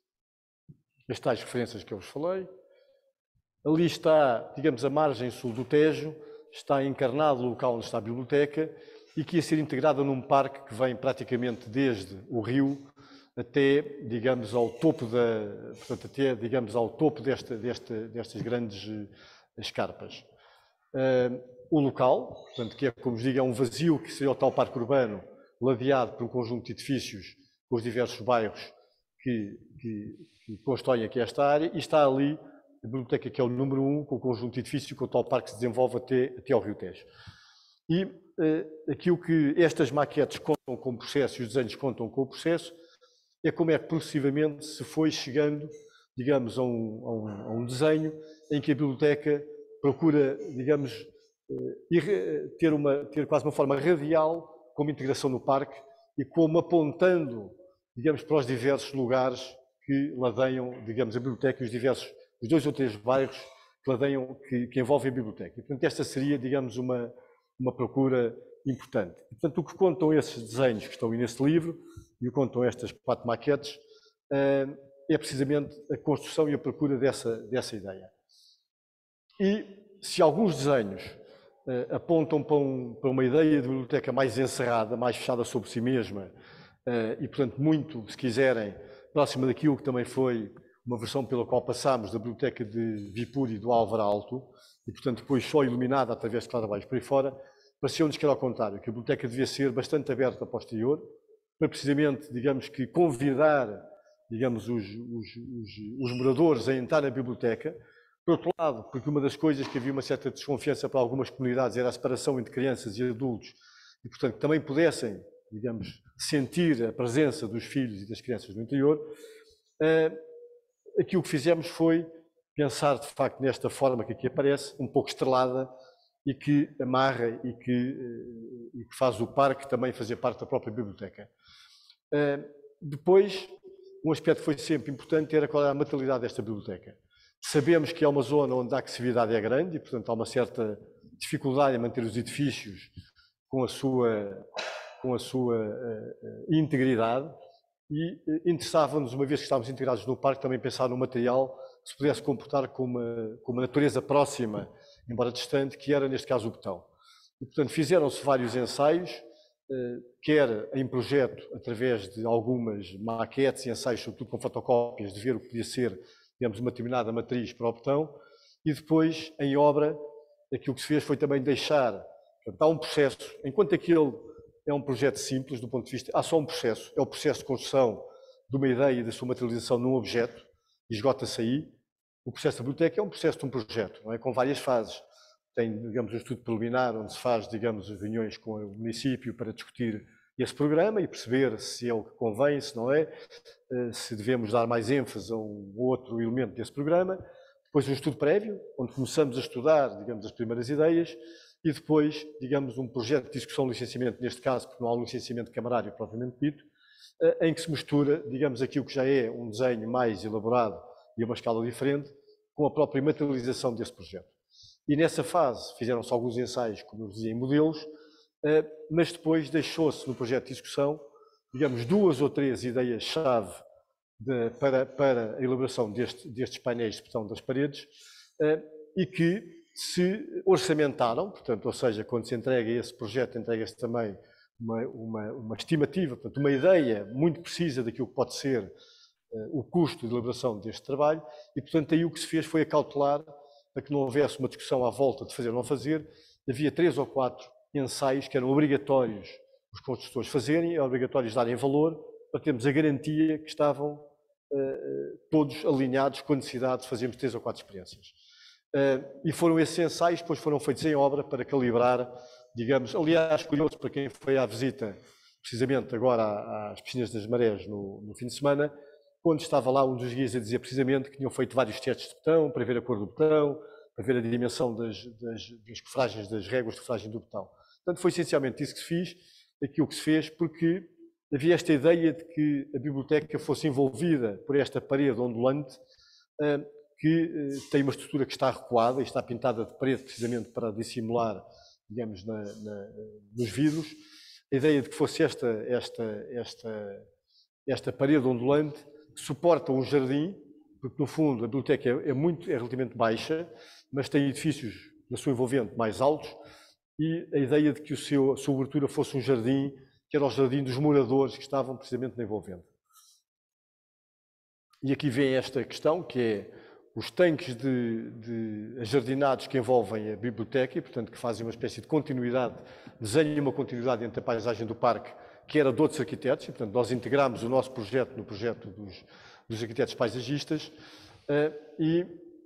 as tais referências que eu vos falei. Ali está, digamos, a margem sul do Tejo, está encarnado o local onde está a biblioteca, e que ia ser integrada num parque que vem praticamente desde o rio até, digamos, ao topo da, portanto, até, digamos, ao topo desta, desta, destas grandes escarpas. Uh, o local, portanto, que é, como vos digo, é um vazio que seria o tal parque urbano, ladeado por um conjunto de edifícios com os diversos bairros que, que, que constroem aqui esta área, e está ali a biblioteca, que é o número um, com o conjunto de edifícios que o tal parque se desenvolve até, até ao Rio Tejo. E uh, aquilo que estas maquetes contam com o processo e os desenhos contam com o processo é como é que progressivamente se foi chegando, digamos, a um, a um, a um desenho em que a biblioteca procura, digamos, uh, ter, uma, ter quase uma forma radial como integração no parque e como apontando, digamos, para os diversos lugares que ladeiam, digamos, a biblioteca e os diversos, os dois ou três bairros que ladeiam, que, que envolvem a biblioteca. E, portanto, esta seria, digamos, uma uma procura importante. E, portanto, o que contam esses desenhos que estão aí nesse livro, e o que contam estas quatro maquetes, é precisamente a construção e a procura dessa, dessa ideia. E se alguns desenhos uh, apontam para, um, para uma ideia de biblioteca mais encerrada, mais fechada sobre si mesma, uh, e, portanto, muito, se quiserem, próxima daquilo que também foi uma versão pela qual passámos da biblioteca de Vipuri do Álvaro Alto, e, portanto, depois só iluminada através de trabalhos por aí fora, pareceu-nos que era ao contrário, que a biblioteca devia ser bastante aberta ao posterior, para precisamente, digamos que, convidar, digamos, os, os, os, os moradores a entrar na biblioteca. Por outro lado, porque uma das coisas que havia uma certa desconfiança para algumas comunidades era a separação entre crianças e adultos, e, portanto, que também pudessem, digamos, sentir a presença dos filhos e das crianças no interior, uh, aquilo que fizemos foi pensar, de facto, nesta forma que aqui aparece, um pouco estrelada, e que amarra e que, uh, e que faz o parque também fazer parte da própria biblioteca. Uh, depois, um aspecto que foi sempre importante era qual era a materialidade desta biblioteca. Sabemos que é uma zona onde a agressividade é grande e, portanto, há uma certa dificuldade em manter os edifícios com a sua, com a sua uh, integridade, e uh, interessava-nos, uma vez que estávamos integrados no parque, também pensar no material que se pudesse comportar com uma, com uma natureza próxima, embora distante, que era, neste caso, o betão. E, portanto, fizeram-se vários ensaios, uh, quer em projeto, através de algumas maquetes e ensaios, sobretudo com fotocópias, de ver o que podia ser, digamos, uma determinada matriz para o betão, e depois, em obra, aquilo que se fez foi também deixar, portanto, há um processo, enquanto aquele é um projeto simples do ponto de vista, há só um processo, é o processo de construção de uma ideia e da sua materialização num objeto, e esgota-se aí. O processo da biblioteca é um processo de um projeto, não é? Com várias fases. Tem, digamos, um estudo preliminar, onde se faz, digamos, reuniões com o município para discutir esse programa e perceber se é o que convém, se não é, se devemos dar mais ênfase a um outro elemento desse programa. Depois um estudo prévio, onde começamos a estudar, digamos, as primeiras ideias, e depois, digamos, um projeto de discussão de licenciamento, neste caso, porque não há um licenciamento camarário propriamente dito, em que se mistura, digamos, aquilo que já é um desenho mais elaborado e a uma escala diferente, com a própria materialização desse projeto. E nessa fase fizeram-se alguns ensaios, como eu dizia, em modelos, mas depois deixou-se no projeto de discussão, digamos, duas ou três ideias-chave de, para, para a elaboração deste, destes painéis de betão das paredes, e que se orçamentaram, portanto, ou seja, quando se entrega esse projeto, entrega-se também uma, uma, uma estimativa, portanto, uma ideia muito precisa daquilo que pode ser uh, o custo de elaboração deste trabalho, e, portanto, aí o que se fez foi acautelar para que não houvesse uma discussão à volta de fazer ou não fazer. Havia três ou quatro ensaios que eram obrigatórios os construtores fazerem, eram obrigatórios darem valor, para termos a garantia que estavam uh, todos alinhados com a necessidade de fazermos três ou quatro experiências. Uh, e foram esses ensaios, depois foram feitos em obra para calibrar, digamos, aliás, curioso para quem foi à visita, precisamente agora às Piscinas das Marés no, no fim de semana, quando estava lá um dos guias a dizer precisamente que tinham feito vários testes de betão, para ver a cor do betão, para ver a dimensão das, das, das cofragens, das réguas de cofragem do betão. Portanto, foi essencialmente isso que se fez, aquilo que se fez, porque havia esta ideia de que a biblioteca fosse envolvida por esta parede ondulante, uh, que uh, tem uma estrutura que está recuada e está pintada de preto precisamente para dissimular, digamos, na, na, nos vidros. A ideia de que fosse esta, esta, esta, esta parede ondulante que suporta um jardim, porque no fundo a biblioteca é, é, muito, é relativamente baixa, mas tem edifícios na sua envolvente mais altos, e a ideia de que o seu, a sua abertura fosse um jardim, que era o jardim dos moradores que estavam precisamente na envolvente. E aqui vem esta questão, que é os tanques de, de ajardinados que envolvem a biblioteca e, portanto, que fazem uma espécie de continuidade, desenham uma continuidade entre a paisagem do parque, que era de outros arquitetos, e, portanto, nós integramos o nosso projeto no projeto dos, dos arquitetos paisagistas, uh, e,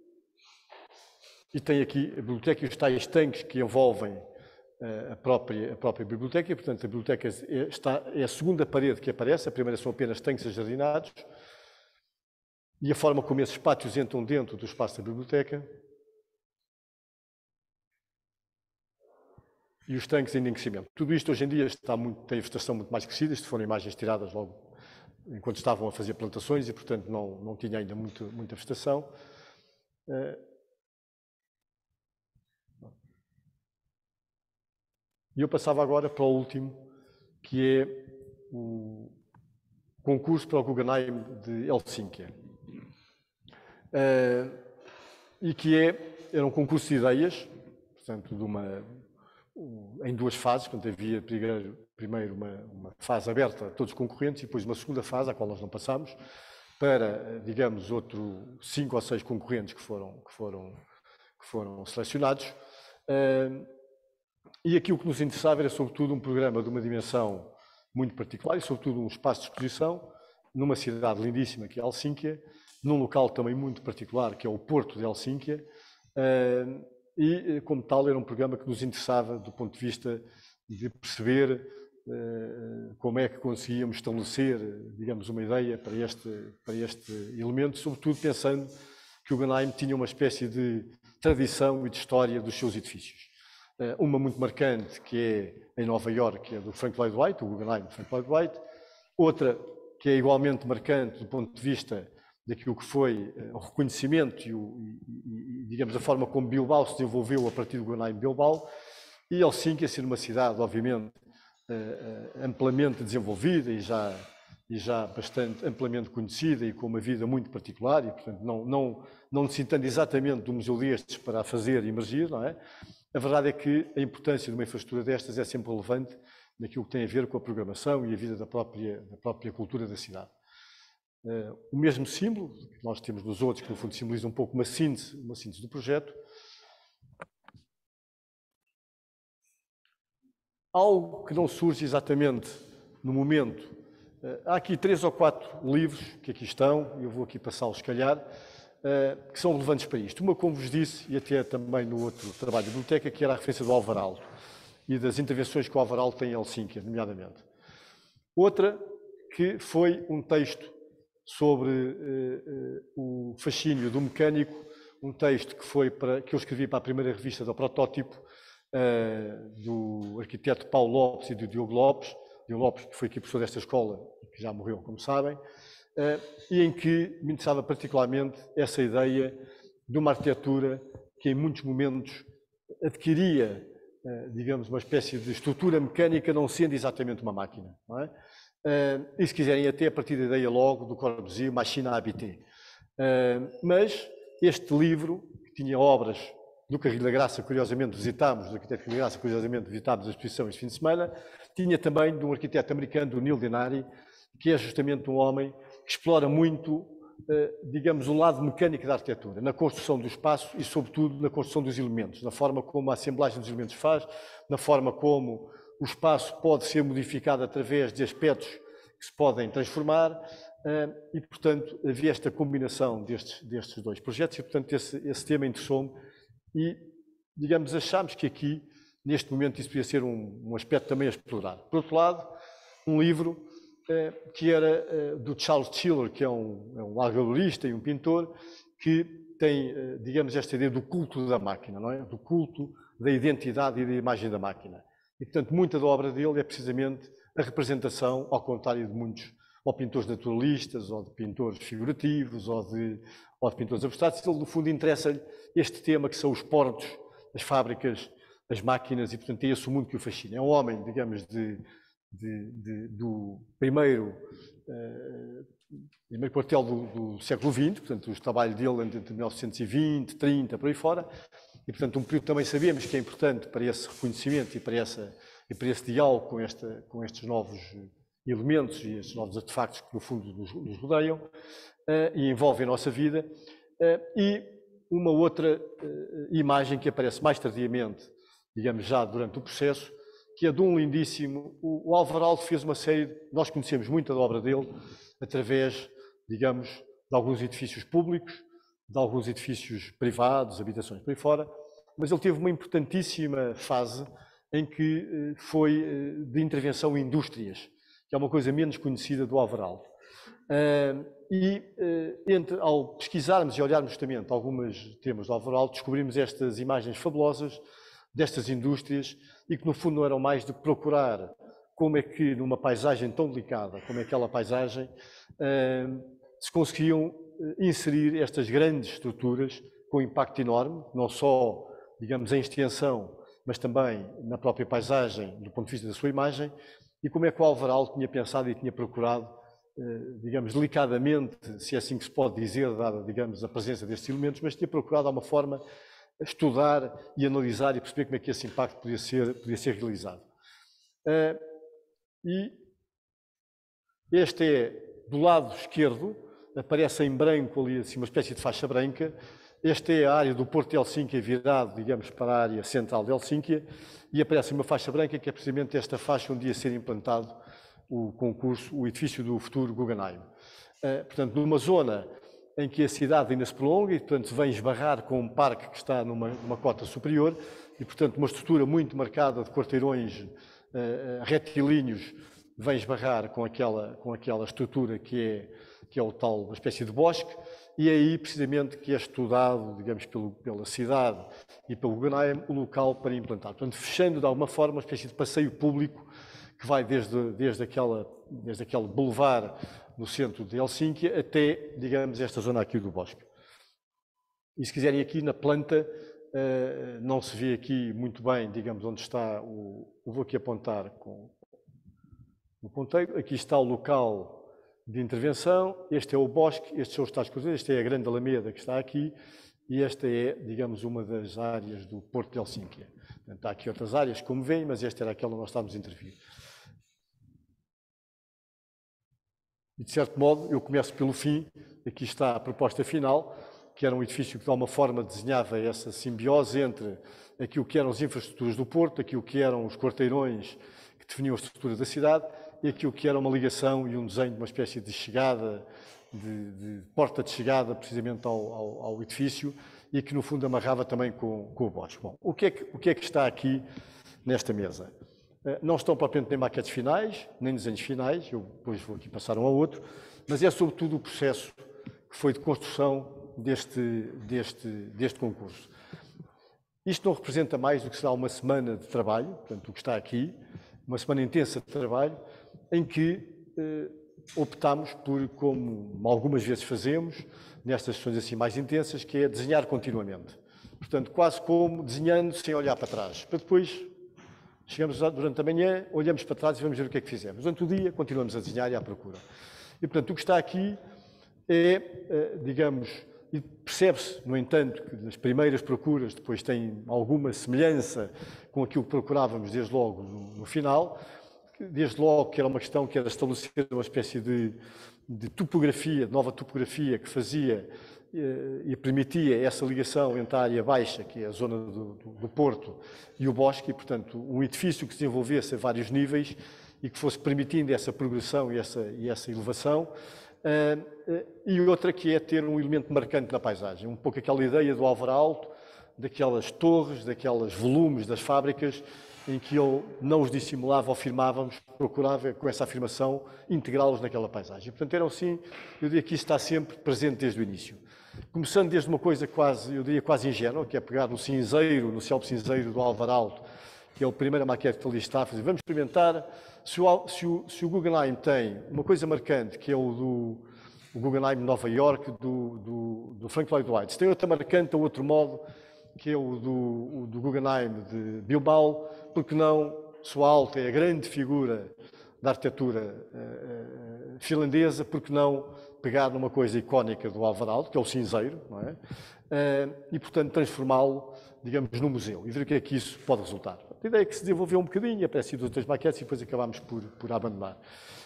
e tem aqui a biblioteca e os tais tanques que envolvem uh, a, própria, a própria biblioteca, e, portanto, a biblioteca é, está, é a segunda parede que aparece, a primeira são apenas tanques ajardinados, e a forma como esses pátios entram dentro do espaço da biblioteca, e os tanques ainda em crescimento. Tudo isto hoje em dia está muito, tem vegetação muito mais crescida, isto foram imagens tiradas logo enquanto estavam a fazer plantações e, portanto, não, não tinha ainda muito, muita vegetação. E eu passava agora para o último, que é o concurso para o Guggenheim de Helsínquia. Uh, e que é, era um concurso de ideias, portanto, de uma, em duas fases, portanto, havia primeiro, primeiro uma, uma fase aberta a todos os concorrentes e depois uma segunda fase, à qual nós não passámos, para, digamos, outros cinco ou seis concorrentes que foram, que foram, que foram selecionados. Uh, e aqui o que nos interessava era, sobretudo, um programa de uma dimensão muito particular e, sobretudo, um espaço de exposição numa cidade lindíssima que é Helsínquia, num local também muito particular, que é o Porto de Helsínquia, e, como tal, era um programa que nos interessava do ponto de vista de perceber como é que conseguíamos estabelecer, digamos, uma ideia para este, para este elemento, sobretudo pensando que o Guggenheim tinha uma espécie de tradição e de história dos seus edifícios. Uma muito marcante, que é em Nova Iorque, que é do Frank Lloyd Wright, o Guggenheim de Frank Lloyd Wright. Outra, que é igualmente marcante do ponto de vista daquilo que foi o reconhecimento e, o, e, e, digamos, a forma como Bilbao se desenvolveu a partir do Guggenheim de Bilbao. E Helsínquia ser uma cidade, obviamente, amplamente desenvolvida e já, e já bastante amplamente conhecida e com uma vida muito particular e, portanto, não, não, não necessitando exatamente de um museu destes para a fazer emergir, não é? A verdade é que a importância de uma infraestrutura destas é sempre relevante naquilo que tem a ver com a programação e a vida da própria, da própria cultura da cidade. Uh, o mesmo símbolo que nós temos nos outros, que no fundo simboliza um pouco uma síntese, uma síntese do projeto. Algo que não surge exatamente no momento. Uh, há aqui três ou quatro livros que aqui estão, e eu vou aqui passá-los, se calhar, uh, que são relevantes para isto. Uma, como vos disse, e até também no outro trabalho de biblioteca, que era a referência do Alvarado e das intervenções que o Alvarado tem em Helsínquia, nomeadamente. Outra, que foi um texto sobre uh, uh, o fascínio do mecânico, um texto que, foi para, que eu escrevi para a primeira revista do Protótipo, uh, do arquiteto Paulo Lopes e do Diogo Lopes, Diogo Lopes, que foi aqui professor desta escola, que já morreu, como sabem, uh, e em que me interessava particularmente essa ideia de uma arquitetura que em muitos momentos adquiria, uh, digamos, uma espécie de estrutura mecânica, não sendo exatamente uma máquina, não é? Uh, e se quiserem até a partir da ideia logo do Corbusier, Machine à Habiter. Uh, mas este livro, que tinha obras do Carrilho da Graça, curiosamente visitámos, do arquiteto Carrilho da Graça, curiosamente visitámos a exposição este fim de semana, tinha também de um arquiteto americano, do Neil Denari, que é justamente um homem que explora muito, uh, digamos, um lado mecânico da arquitetura, na construção do espaço e, sobretudo, na construção dos elementos, na forma como a assemblagem dos elementos faz, na forma como o espaço pode ser modificado através de aspectos que se podem transformar e, portanto, havia esta combinação destes, destes dois projetos e, portanto, esse, esse tema interessou-me e, digamos, achámos que aqui, neste momento, isso podia ser um, um aspecto também a explorar. Por outro lado, um livro eh, que era eh, do Charles Chiller, que é um, é um algarurista e um pintor, que tem, eh, digamos, esta ideia do culto da máquina, não é? Do culto da identidade e da imagem da máquina. E, portanto, muita da obra dele é precisamente a representação, ao contrário de muitos, ou pintores naturalistas, ou de pintores figurativos, ou de, ou de pintores abstratos. Ele, no fundo, interessa-lhe este tema que são os portos, as fábricas, as máquinas, e, portanto, é esse o mundo que o fascina. É um homem, digamos, de, de, de, do primeiro, uh, primeiro quartel do, do século vinte, portanto, o trabalho dele entre mil novecentos e vinte, trinta, por aí fora. E, portanto, um período também sabemos que é importante para esse reconhecimento e para, essa, e para esse diálogo com, esta, com estes novos elementos e estes novos artefactos que, no fundo, nos, nos rodeiam uh, e envolvem a nossa vida. Uh, e uma outra uh, imagem que aparece mais tardiamente, digamos, já durante o processo, que é de um lindíssimo... O, o Alvarado fez uma série... Nós conhecemos muito da obra dele através, digamos, de alguns edifícios públicos, de alguns edifícios privados, habitações por aí fora, mas ele teve uma importantíssima fase em que foi de intervenção em indústrias, que é uma coisa menos conhecida do Alvarado. E entre, ao pesquisarmos e olharmos justamente alguns temas do Alvarado, descobrimos estas imagens fabulosas destas indústrias e que no fundo não eram mais de procurar como é que numa paisagem tão delicada como é aquela paisagem se conseguiam inserir estas grandes estruturas com impacto enorme, não só, digamos, em extensão mas também na própria paisagem, do ponto de vista da sua imagem, e como é que o Alvaral tinha pensado e tinha procurado, digamos, delicadamente, se é assim que se pode dizer, dada, digamos, a presença destes elementos, mas tinha procurado, de alguma forma, estudar e analisar e perceber como é que esse impacto podia ser, podia ser realizado. E este é, do lado esquerdo, aparece em branco ali, assim, uma espécie de faixa branca. Esta é a área do Porto de Helsínquia virado, digamos, para a área central de Helsínquia, e aparece uma faixa branca que é precisamente esta faixa onde ia ser implantado o concurso, o edifício do futuro Guggenheim. Uh, portanto, numa zona em que a cidade ainda se prolonga e, portanto, vem esbarrar com um parque que está numa, numa cota superior e, portanto, uma estrutura muito marcada de quarteirões uh, retilíneos vem esbarrar com aquela, com aquela estrutura que é, que é o tal, uma espécie de bosque, e é aí, precisamente, que é estudado, digamos, pelo, pela cidade e pelo Guggenheim, o local para implantar. Portanto, fechando, de alguma forma, uma espécie de passeio público que vai desde, desde, aquela, desde aquele boulevard no centro de Helsínquia até, digamos, esta zona aqui do bosque. E se quiserem aqui na planta, uh, não se vê aqui muito bem, digamos, onde está o... Eu vou aqui apontar com o ponteiro. Aqui está o local de intervenção, este é o bosque, estes são os tais cruzeiros, esta é a grande alameda que está aqui e esta é, digamos, uma das áreas do Porto de Helsínquia. Portanto, há aqui outras áreas, como veem, mas esta era aquela onde nós estávamos a intervir. E, de certo modo, eu começo pelo fim. Aqui está a proposta final, que era um edifício que, de alguma forma, desenhava essa simbiose entre aquilo que eram as infraestruturas do Porto, aquilo que eram os quarteirões que definiam a estrutura da cidade e aquilo que era uma ligação e um desenho de uma espécie de chegada, de, de porta de chegada, precisamente, ao, ao, ao edifício e que, no fundo, amarrava também com, com o bosque. Bom, o que, é que, o que é que está aqui nesta mesa? Não estão propriamente nem maquetes finais, nem desenhos finais, eu depois vou aqui passar um ao outro, mas é sobretudo o processo que foi de construção deste, deste, deste concurso. Isto não representa mais do que será uma semana de trabalho, portanto, o que está aqui, uma semana intensa de trabalho, em que eh, optámos por, como algumas vezes fazemos, nestas sessões assim mais intensas, que é desenhar continuamente. Portanto, quase como desenhando sem olhar para trás, para depois... Chegamos durante a manhã, olhamos para trás e vamos ver o que é que fizemos. Durante o dia, continuamos a desenhar e à procura. E, portanto, o que está aqui é, digamos, e percebe-se, no entanto, que nas primeiras procuras depois têm alguma semelhança com aquilo que procurávamos desde logo no, no final, desde logo que era uma questão que era estabelecer uma espécie de, de topografia, de nova topografia que fazia e permitia essa ligação entre a área baixa, que é a zona do, do, do Porto, e o bosque, e, portanto, um edifício que se desenvolvesse a vários níveis e que fosse permitindo essa progressão e essa, e essa elevação, uh, uh, e outra que é ter um elemento marcante na paisagem, um pouco aquela ideia do Alvar Alto, daquelas torres, daquelas volumes das fábricas, em que eu não os dissimulava ou afirmávamos, procurava com essa afirmação integrá-los naquela paisagem. Portanto, eram sim, eu diria que isso está sempre presente desde o início. Começando desde uma coisa quase, eu diria quase ingênua, que é pegar no cinzeiro, no céu cinzeiro do Alvar Alto, que é a primeira maquete que ali está a fazer. Vamos experimentar, se o, se o, se o Guggenheim tem uma coisa marcante, que é o do o Guggenheim de Nova Iorque, do, do, do Frank Lloyd Wright, se tem outra marcante, a outro modo, que é o do, o do Guggenheim de Bilbao, porque não, se o Alto é a grande figura da arquitetura uh, uh, finlandesa, porque não pegar numa coisa icónica do Alvar Alto, que é o cinzeiro, não é? Uh, e, portanto, transformá-lo, digamos, num museu e ver o que é que isso pode resultar. A ideia é que se desenvolveu um bocadinho, aparece duas outras maquetes e depois acabámos por, por abandonar.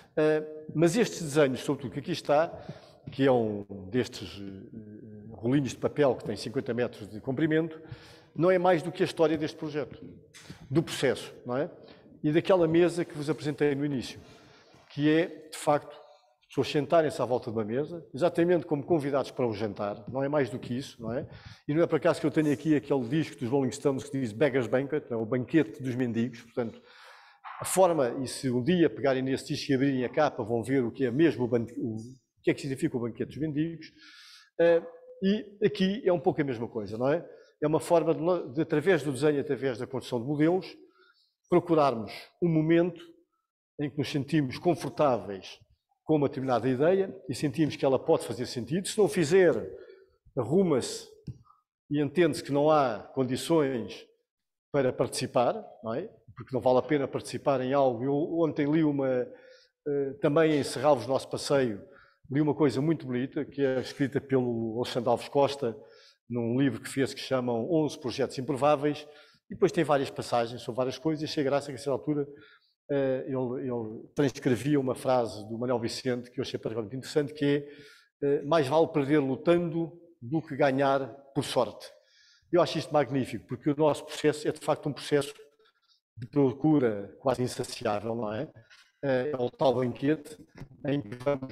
Uh, mas estes desenhos, sobretudo, que aqui está, que é um destes uh, rolinhos de papel que tem cinquenta metros de comprimento, não é mais do que a história deste projeto, do processo, não é? E daquela mesa que vos apresentei no início, que é, de facto, as pessoas sentarem-se à volta de uma mesa, exatamente como convidados para um jantar, não é mais do que isso, não é? E não é por acaso que eu tenho aqui aquele disco dos Rolling Stones que diz Beggar's Banquet, não é? O banquete dos mendigos, portanto, a forma, e se um dia pegarem nesse disco e abrirem a capa, vão ver o que é mesmo o, o, o que é que significa o banquete dos mendigos, uh, e aqui é um pouco a mesma coisa, não é? É uma forma de, de, através do desenho, através da construção de modelos, procurarmos um momento em que nos sentimos confortáveis com uma determinada ideia e sentimos que ela pode fazer sentido. Se não o fizer, arruma-se e entende-se que não há condições para participar, não é? Porque não vale a pena participar em algo. Eu ontem li uma, também em Serralves, nosso passeio, li uma coisa muito bonita, que é escrita pelo Alexandre Alves Costa, num livro que fez que chamam onze Projetos Improváveis, e depois tem várias passagens sobre várias coisas, e achei graça que a certa altura ele, ele transcrevia uma frase do Manuel Vicente, que eu achei particularmente interessante, que é: mais vale perder lutando do que ganhar por sorte. Eu acho isto magnífico, porque o nosso processo é de facto um processo de procura quase insaciável, não é? É o tal banquete em que vamos,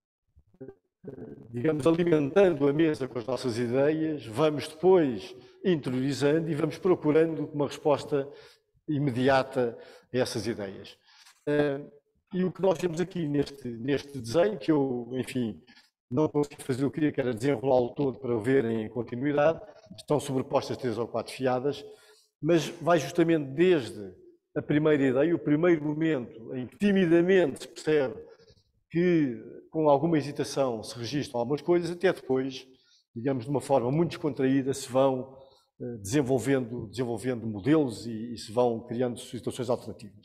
digamos, alimentando a mesa com as nossas ideias, vamos depois interiorizando e vamos procurando uma resposta imediata a essas ideias. E o que nós temos aqui neste, neste desenho, que eu, enfim, não consegui fazer o que queria, que era desenrolá-lo todo para o verem em continuidade, estão sobrepostas três ou quatro fiadas, mas vai justamente desde a primeira ideia, o primeiro momento em que timidamente se percebe que, com alguma hesitação, se registram algumas coisas, até depois, digamos, de uma forma muito descontraída, se vão desenvolvendo, desenvolvendo modelos e, e se vão criando situações alternativas.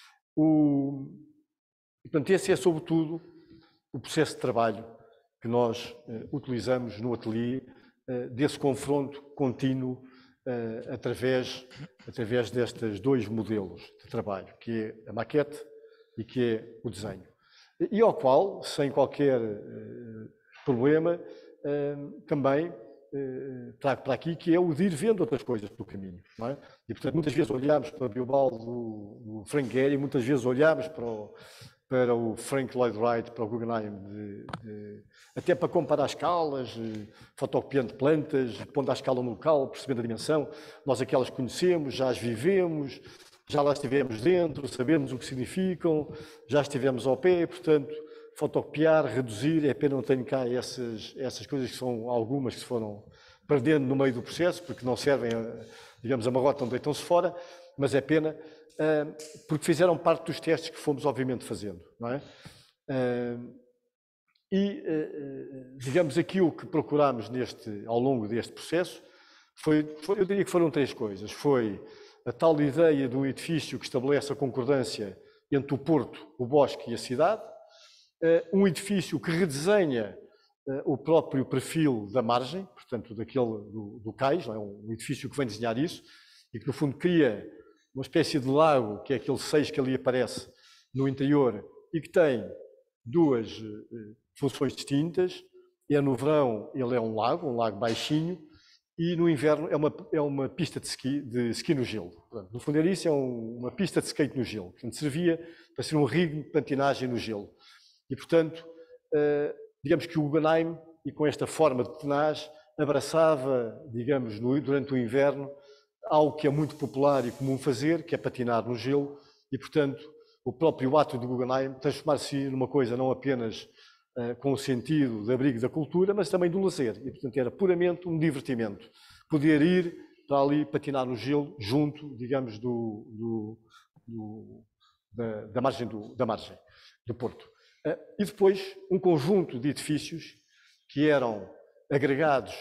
O, portanto, esse é, sobretudo, o processo de trabalho que nós uh, utilizamos no ateliê, uh, desse confronto contínuo uh, através, através destes dois modelos de trabalho, que é a maquete e que é o desenho. E ao qual, sem qualquer uh, problema, uh, também uh, trago para aqui, que é o de ir vendo outras coisas pelo caminho. Não é? E, portanto, muitas vezes olhamos para o Bilbao do, do Frank Gehry, muitas vezes olhamos para o, para o Frank Lloyd Wright, para o Guggenheim, de, de, até para comparar escalas, fotocopiando plantas, pondo a escala no local, percebendo a dimensão. Nós aquelas conhecemos, já as vivemos, já lá estivemos dentro, sabemos o que significam, já estivemos ao pé, portanto, fotocopiar, reduzir, é pena não tenho cá essas, essas coisas que são algumas que se foram perdendo no meio do processo, porque não servem, digamos, amarrotam, deitam-se fora, mas é pena, porque fizeram parte dos testes que fomos, obviamente, fazendo, não é? E, digamos, aquilo que procurámos neste, ao longo deste processo, foi, foi, eu diria que foram três coisas. Foi a tal ideia de um edifício que estabelece a concordância entre o porto, o bosque e a cidade, um edifício que redesenha o próprio perfil da margem, portanto, daquele, do, do cais, não é? Um edifício que vem desenhar isso, e que, no fundo, cria uma espécie de lago, que é aquele seis que ali aparece no interior, e que tem duas uh, funções distintas. É no verão, ele é um lago, um lago baixinho, e no inverno é uma, é uma pista de esqui, de esqui no gelo. Portanto, no fundo, era isso, é um, uma pista de skate no gelo. Portanto, servia para ser um ritmo de patinagem no gelo. E, portanto, uh, digamos que o Guggenheim, e com esta forma de tenaz, abraçava, digamos, no, durante o inverno, algo que é muito popular e comum fazer, que é patinar no gelo, e, portanto, o próprio ato do Guggenheim transformar-se numa coisa não apenas uh, com o sentido de abrigo da cultura, mas também do lazer. E, portanto, era puramente um divertimento. Poder ir para ali patinar no gelo, junto, digamos, do, do, do, da, da, margem do, da margem do porto. Uh, e depois, um conjunto de edifícios que eram agregados,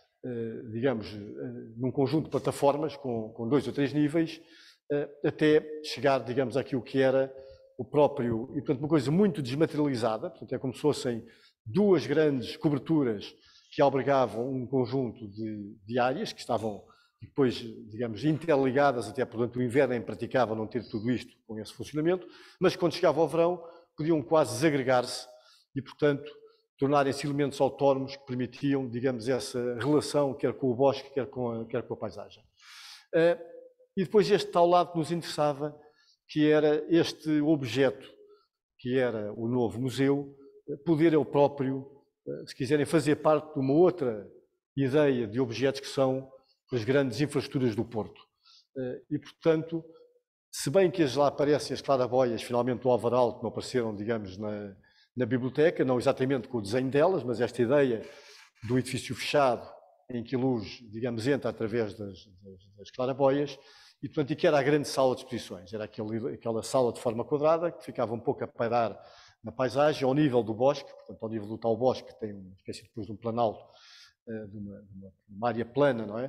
Uh, digamos, uh, num conjunto de plataformas com, com dois ou três níveis, uh, até chegar, digamos, àquilo que era o próprio, e portanto uma coisa muito desmaterializada, portanto é como se fossem duas grandes coberturas que albergavam um conjunto de, de áreas que estavam depois, digamos, interligadas, até portanto o inverno é impraticável não ter tudo isto com esse funcionamento, mas quando chegava ao verão podiam quase desagregar-se e, portanto, tornarem-se elementos autónomos que permitiam, digamos, essa relação, quer com o bosque, quer com a, quer com a paisagem. Uh, e depois este tal lado que nos interessava, que era este objeto, que era o novo museu, poder ele próprio, uh, se quiserem, fazer parte de uma outra ideia de objetos que são as grandes infraestruturas do Porto. Uh, e, portanto, se bem que as lá aparecem as claraboias, finalmente do Alvaral, que não apareceram, digamos, na na biblioteca, não exatamente com o desenho delas, mas esta ideia do edifício fechado, em que a luz, digamos, entra através das, das, das claraboias, e, portanto, e que era a grande sala de exposições. Era aquele, aquela sala de forma quadrada, que ficava um pouco a pairar na paisagem, ao nível do bosque, portanto, ao nível do tal bosque, que tem uma espécie depois de um planalto, de uma, de uma, uma área plana, não é?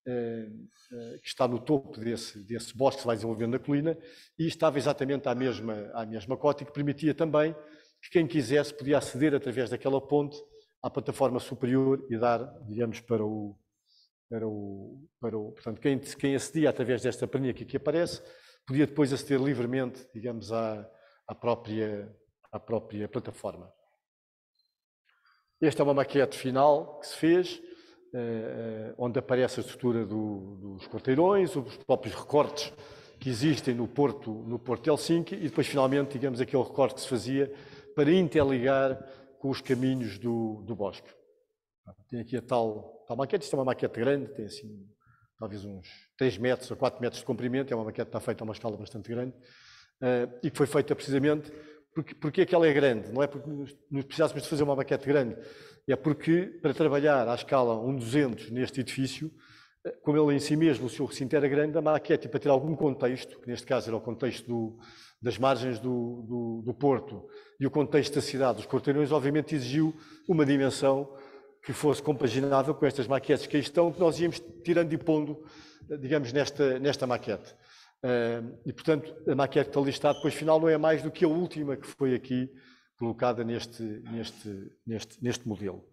que está no topo desse, desse bosque que se vai desenvolvendo na colina, e estava exatamente à mesma, à mesma cota, e que permitia também que quem quisesse podia aceder através daquela ponte à plataforma superior e dar, digamos, para o... Para o, para o portanto, quem, quem acedia através desta perninha que aqui aparece, podia depois aceder livremente, digamos, à, à, própria, à própria plataforma. Esta é uma maquete final que se fez, eh, onde aparece a estrutura do, dos quarteirões, os próprios recortes que existem no Porto, no Porto de Helsinki, e depois, finalmente, digamos, aquele recorte que se fazia para interligar com os caminhos do, do bosque. Tem aqui a tal, tal maquete, isto é uma maquete grande, tem assim, talvez uns três metros a quatro metros de comprimento, é uma maquete que está feita a uma escala bastante grande, uh, e que foi feita precisamente porque, porque é que ela é grande, não é porque nos precisássemos de fazer uma maquete grande, é porque para trabalhar à escala um duzentos neste edifício, como ele em si mesmo, o seu recinto era grande, a maquete, para ter algum contexto, que neste caso era o contexto do, das margens do, do, do Porto e o contexto da cidade dos quarteirões, obviamente exigiu uma dimensão que fosse compaginável com estas maquetes que aí estão, que nós íamos tirando e pondo, digamos, nesta, nesta maquete. Uh, e, portanto, a maquete que está listada, depois, final, não é mais do que a última que foi aqui colocada neste, neste, neste, neste modelo.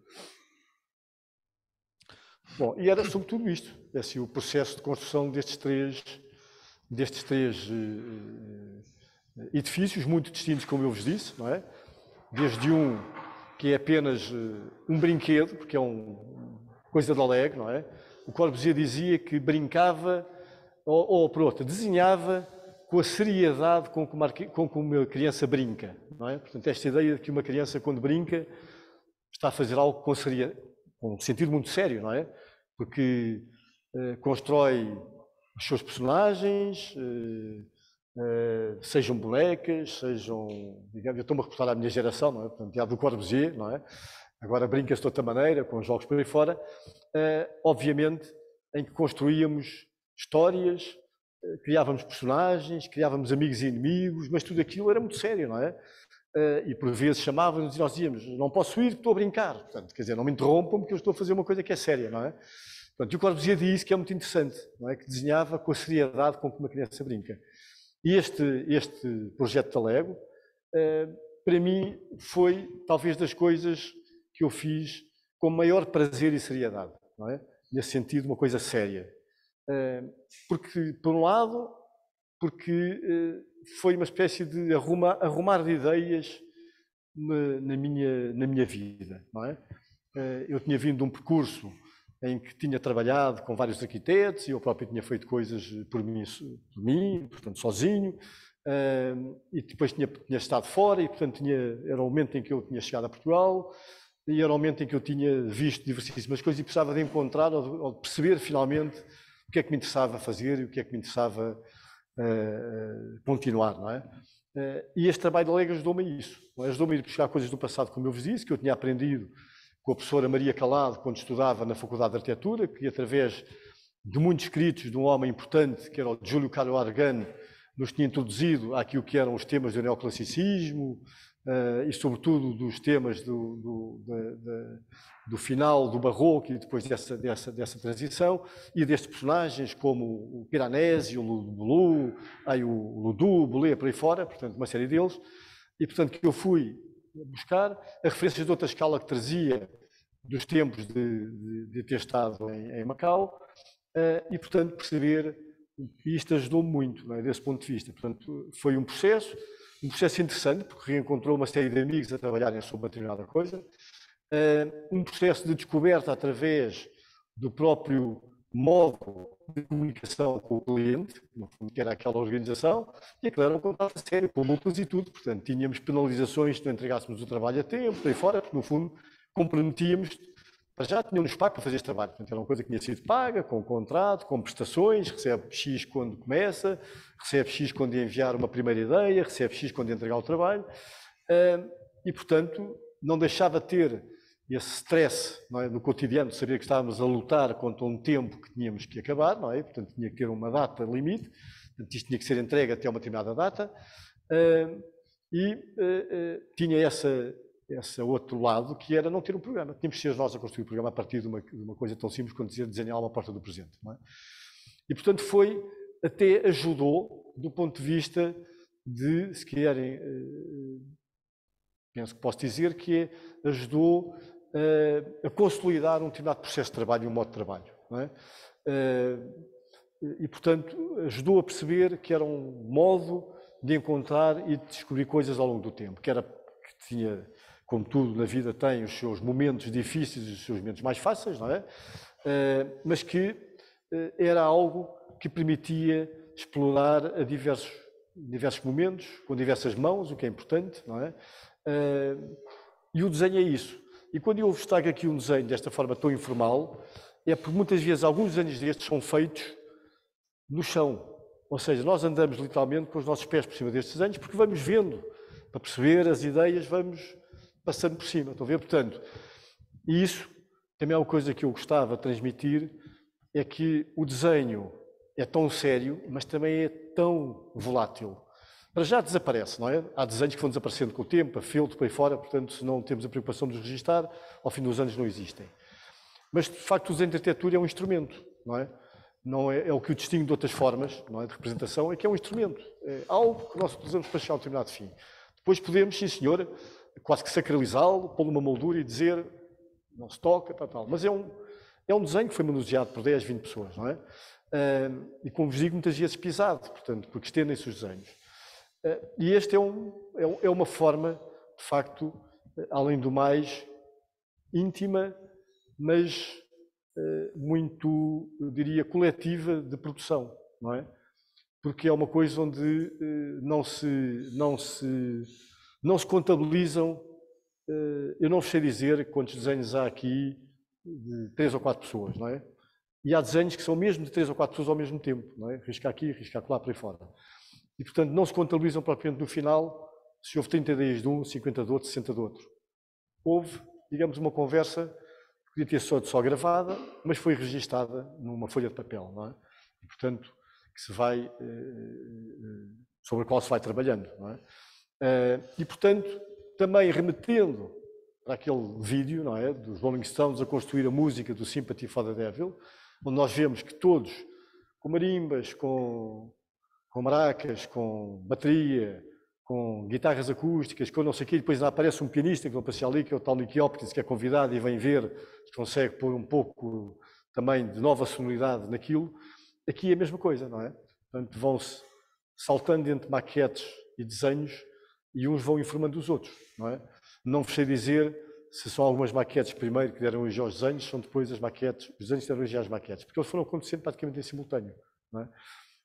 Bom, e era sobretudo isto, é assim, o processo de construção destes três, destes três uh, edifícios, muito distintos, como eu vos disse, não é? Desde um que é apenas uh, um brinquedo, porque é uma coisa de alegre, não é? O Corbusier dizia que brincava, ou, ou por outra, desenhava com a seriedade com que, uma, com que uma criança brinca, não é? Portanto, esta ideia de que uma criança, quando brinca, está a fazer algo com, seria, com um sentido muito sério, não é? Porque uh, constrói os seus personagens, uh, uh, sejam bonecas, sejam... Digamos, eu estou-me a reportar à minha geração, não é? Portanto, já do Corbusier, não é? Agora brinca-se de outra maneira, com jogos por aí fora. Uh, obviamente, em que construíamos histórias, uh, criávamos personagens, criávamos amigos e inimigos, mas tudo aquilo era muito sério, não é? Uh, e por vezes chamávamos e nós dizíamos, não posso ir, estou a brincar. Portanto, quer dizer, não me interrompam porque eu estou a fazer uma coisa que é séria, não é? Portanto, e o Corbusier disse que é muito interessante, não é? Que desenhava com a seriedade com que uma criança brinca. E este, este projeto da Lego, uh, para mim, foi talvez das coisas que eu fiz com maior prazer e seriedade, não é? Nesse sentido, uma coisa séria. Uh, porque, por um lado, porque uh, foi uma espécie de arrumar, arrumar de ideias na, na, minha, na minha vida, não é? Uh, eu tinha vindo de um percurso em que tinha trabalhado com vários arquitetos e eu próprio tinha feito coisas por mim, por mim portanto, sozinho, uh, e depois tinha, tinha estado fora e, portanto, tinha, era o momento em que eu tinha chegado a Portugal e era o momento em que eu tinha visto diversíssimas coisas e precisava de encontrar ou de, ou de perceber, finalmente, o que é que me interessava fazer e o que é que me interessava uh, continuar, não é? Uh, e este trabalho de Lego ajudou-me a isso. Ajudou-me a ir buscar coisas do passado, como eu vos disse, que eu tinha aprendido com a professora Maria Calado, quando estudava na Faculdade de Arquitetura, que através de muitos escritos de um homem importante, que era o Júlio Carlo Argan, nos tinha introduzido àquilo que eram os temas do neoclassicismo, uh, e sobretudo dos temas do, do, do, do, do final do Barroco e depois dessa, dessa, dessa transição, e destes personagens como o Piranesi, o Ludu, aí o Ludu, o Bolé, por aí fora, portanto uma série deles, e portanto que eu fui buscar a referências de outra escala que trazia dos tempos de, de, de ter estado em, em Macau, uh, e portanto perceber, e isto ajudou-me muito, não é, desse ponto de vista. Portanto, foi um processo, um processo interessante, porque reencontrou uma série de amigos a trabalharem sobre uma determinada coisa, uh, um processo de descoberta através do próprio modo de comunicação com o cliente, que era aquela organização, e aquilo era um contrato a sério, com multas e tudo, portanto, tínhamos penalizações se não entregássemos o trabalho a tempo, por aí fora, porque no fundo comprometíamos, para já tínhamos pago para fazer este trabalho, portanto, era uma coisa que tinha sido paga, com contrato, com prestações, recebe X quando começa, recebe X quando enviar uma primeira ideia, recebe X quando entregar o trabalho, e portanto, não deixava de ter esse stress, não é, no cotidiano, de saber que estávamos a lutar contra um tempo que tínhamos que acabar, não é? Portanto, tinha que ter uma data limite, portanto, isto tinha que ser entregue até uma determinada data, uh, e uh, uh, tinha essa, esse outro lado, que era não ter um programa. Tínhamos que ser nós a construir o programa a partir de uma, de uma coisa tão simples quanto dizer desenhar uma porta do presente. Não é? E, portanto, foi, até ajudou, do ponto de vista de, se querem, penso que posso dizer, que é, ajudou a, a consolidar um determinado processo de trabalho e um modo de trabalho. Não é? E, portanto, ajudou a perceber que era um modo de encontrar e de descobrir coisas ao longo do tempo, que era que tinha, como tudo na vida tem, os seus momentos difíceis e os seus momentos mais fáceis, não é? Mas que era algo que permitia explorar a diversos, diversos momentos, com diversas mãos, o que é importante, não é? E o desenho é isso. E quando eu vos trago aqui um desenho desta forma tão informal, é porque muitas vezes alguns desenhos destes são feitos no chão. Ou seja, nós andamos literalmente com os nossos pés por cima destes desenhos porque vamos vendo, para perceber as ideias, vamos passando por cima. Estão a ver? Portanto, e isso também é uma coisa que eu gostava de transmitir, é que o desenho é tão sério, mas também é tão volátil. Para já desaparece, não é? Há desenhos que vão desaparecendo com o tempo, a filtro, para aí fora, portanto, se não temos a preocupação de os registrar, ao fim dos anos não existem. Mas, de facto, o desenho de arquitetura é um instrumento, não é? Não é, é o que o distingue de outras formas, não é, de representação, é que é um instrumento, é algo que nós utilizamos para chegar a um determinado fim. Depois podemos, sim senhor, quase que sacralizá-lo, pô-lo numa moldura e dizer, não se toca, tal, tal. Mas é um, é um desenho que foi manuseado por dez, vinte pessoas, não é? Uh, e como vos digo, muitas vezes pisado, portanto, porque estendem-se os desenhos. Uh, e este é, um, é, é uma forma, de facto, além do mais, íntima, mas muito, eu diria, coletiva de produção, não é? Porque é uma coisa onde não se, não se, não se contabilizam, eu não vos sei dizer quantos desenhos há aqui de três ou quatro pessoas, não é? E há desenhos que são mesmo de três ou quatro pessoas ao mesmo tempo, não é? Riscar aqui, riscar lá, para aí fora. E, portanto, não se contabilizam propriamente no final se houve trinta ideias de um, cinquenta de outro, sessenta de outro. Houve, digamos, uma conversa podia ter sido só gravada, mas foi registada numa folha de papel, não é? E, portanto, que se vai, sobre a qual se vai trabalhando, não é? E, portanto, também remetendo para aquele vídeo, não é, dos Rolling Stones a construir a música do Sympathy for the Devil, onde nós vemos que todos, com marimbas, com, com maracas, com bateria, com guitarras acústicas, com não sei o quê, e depois aparece um pianista que não passeia ali, que é o tal Nick Hopkins, que é convidado e vem ver se consegue pôr um pouco também de nova sonoridade naquilo. Aqui é a mesma coisa, não é? Portanto, vão-se saltando entre maquetes e desenhos e uns vão informando os outros, não é? Não vos sei dizer se são algumas maquetes primeiro que deram origem aos desenhos, são depois as maquetes, os desenhos deram origem às maquetes, porque eles foram acontecendo praticamente em simultâneo, não é?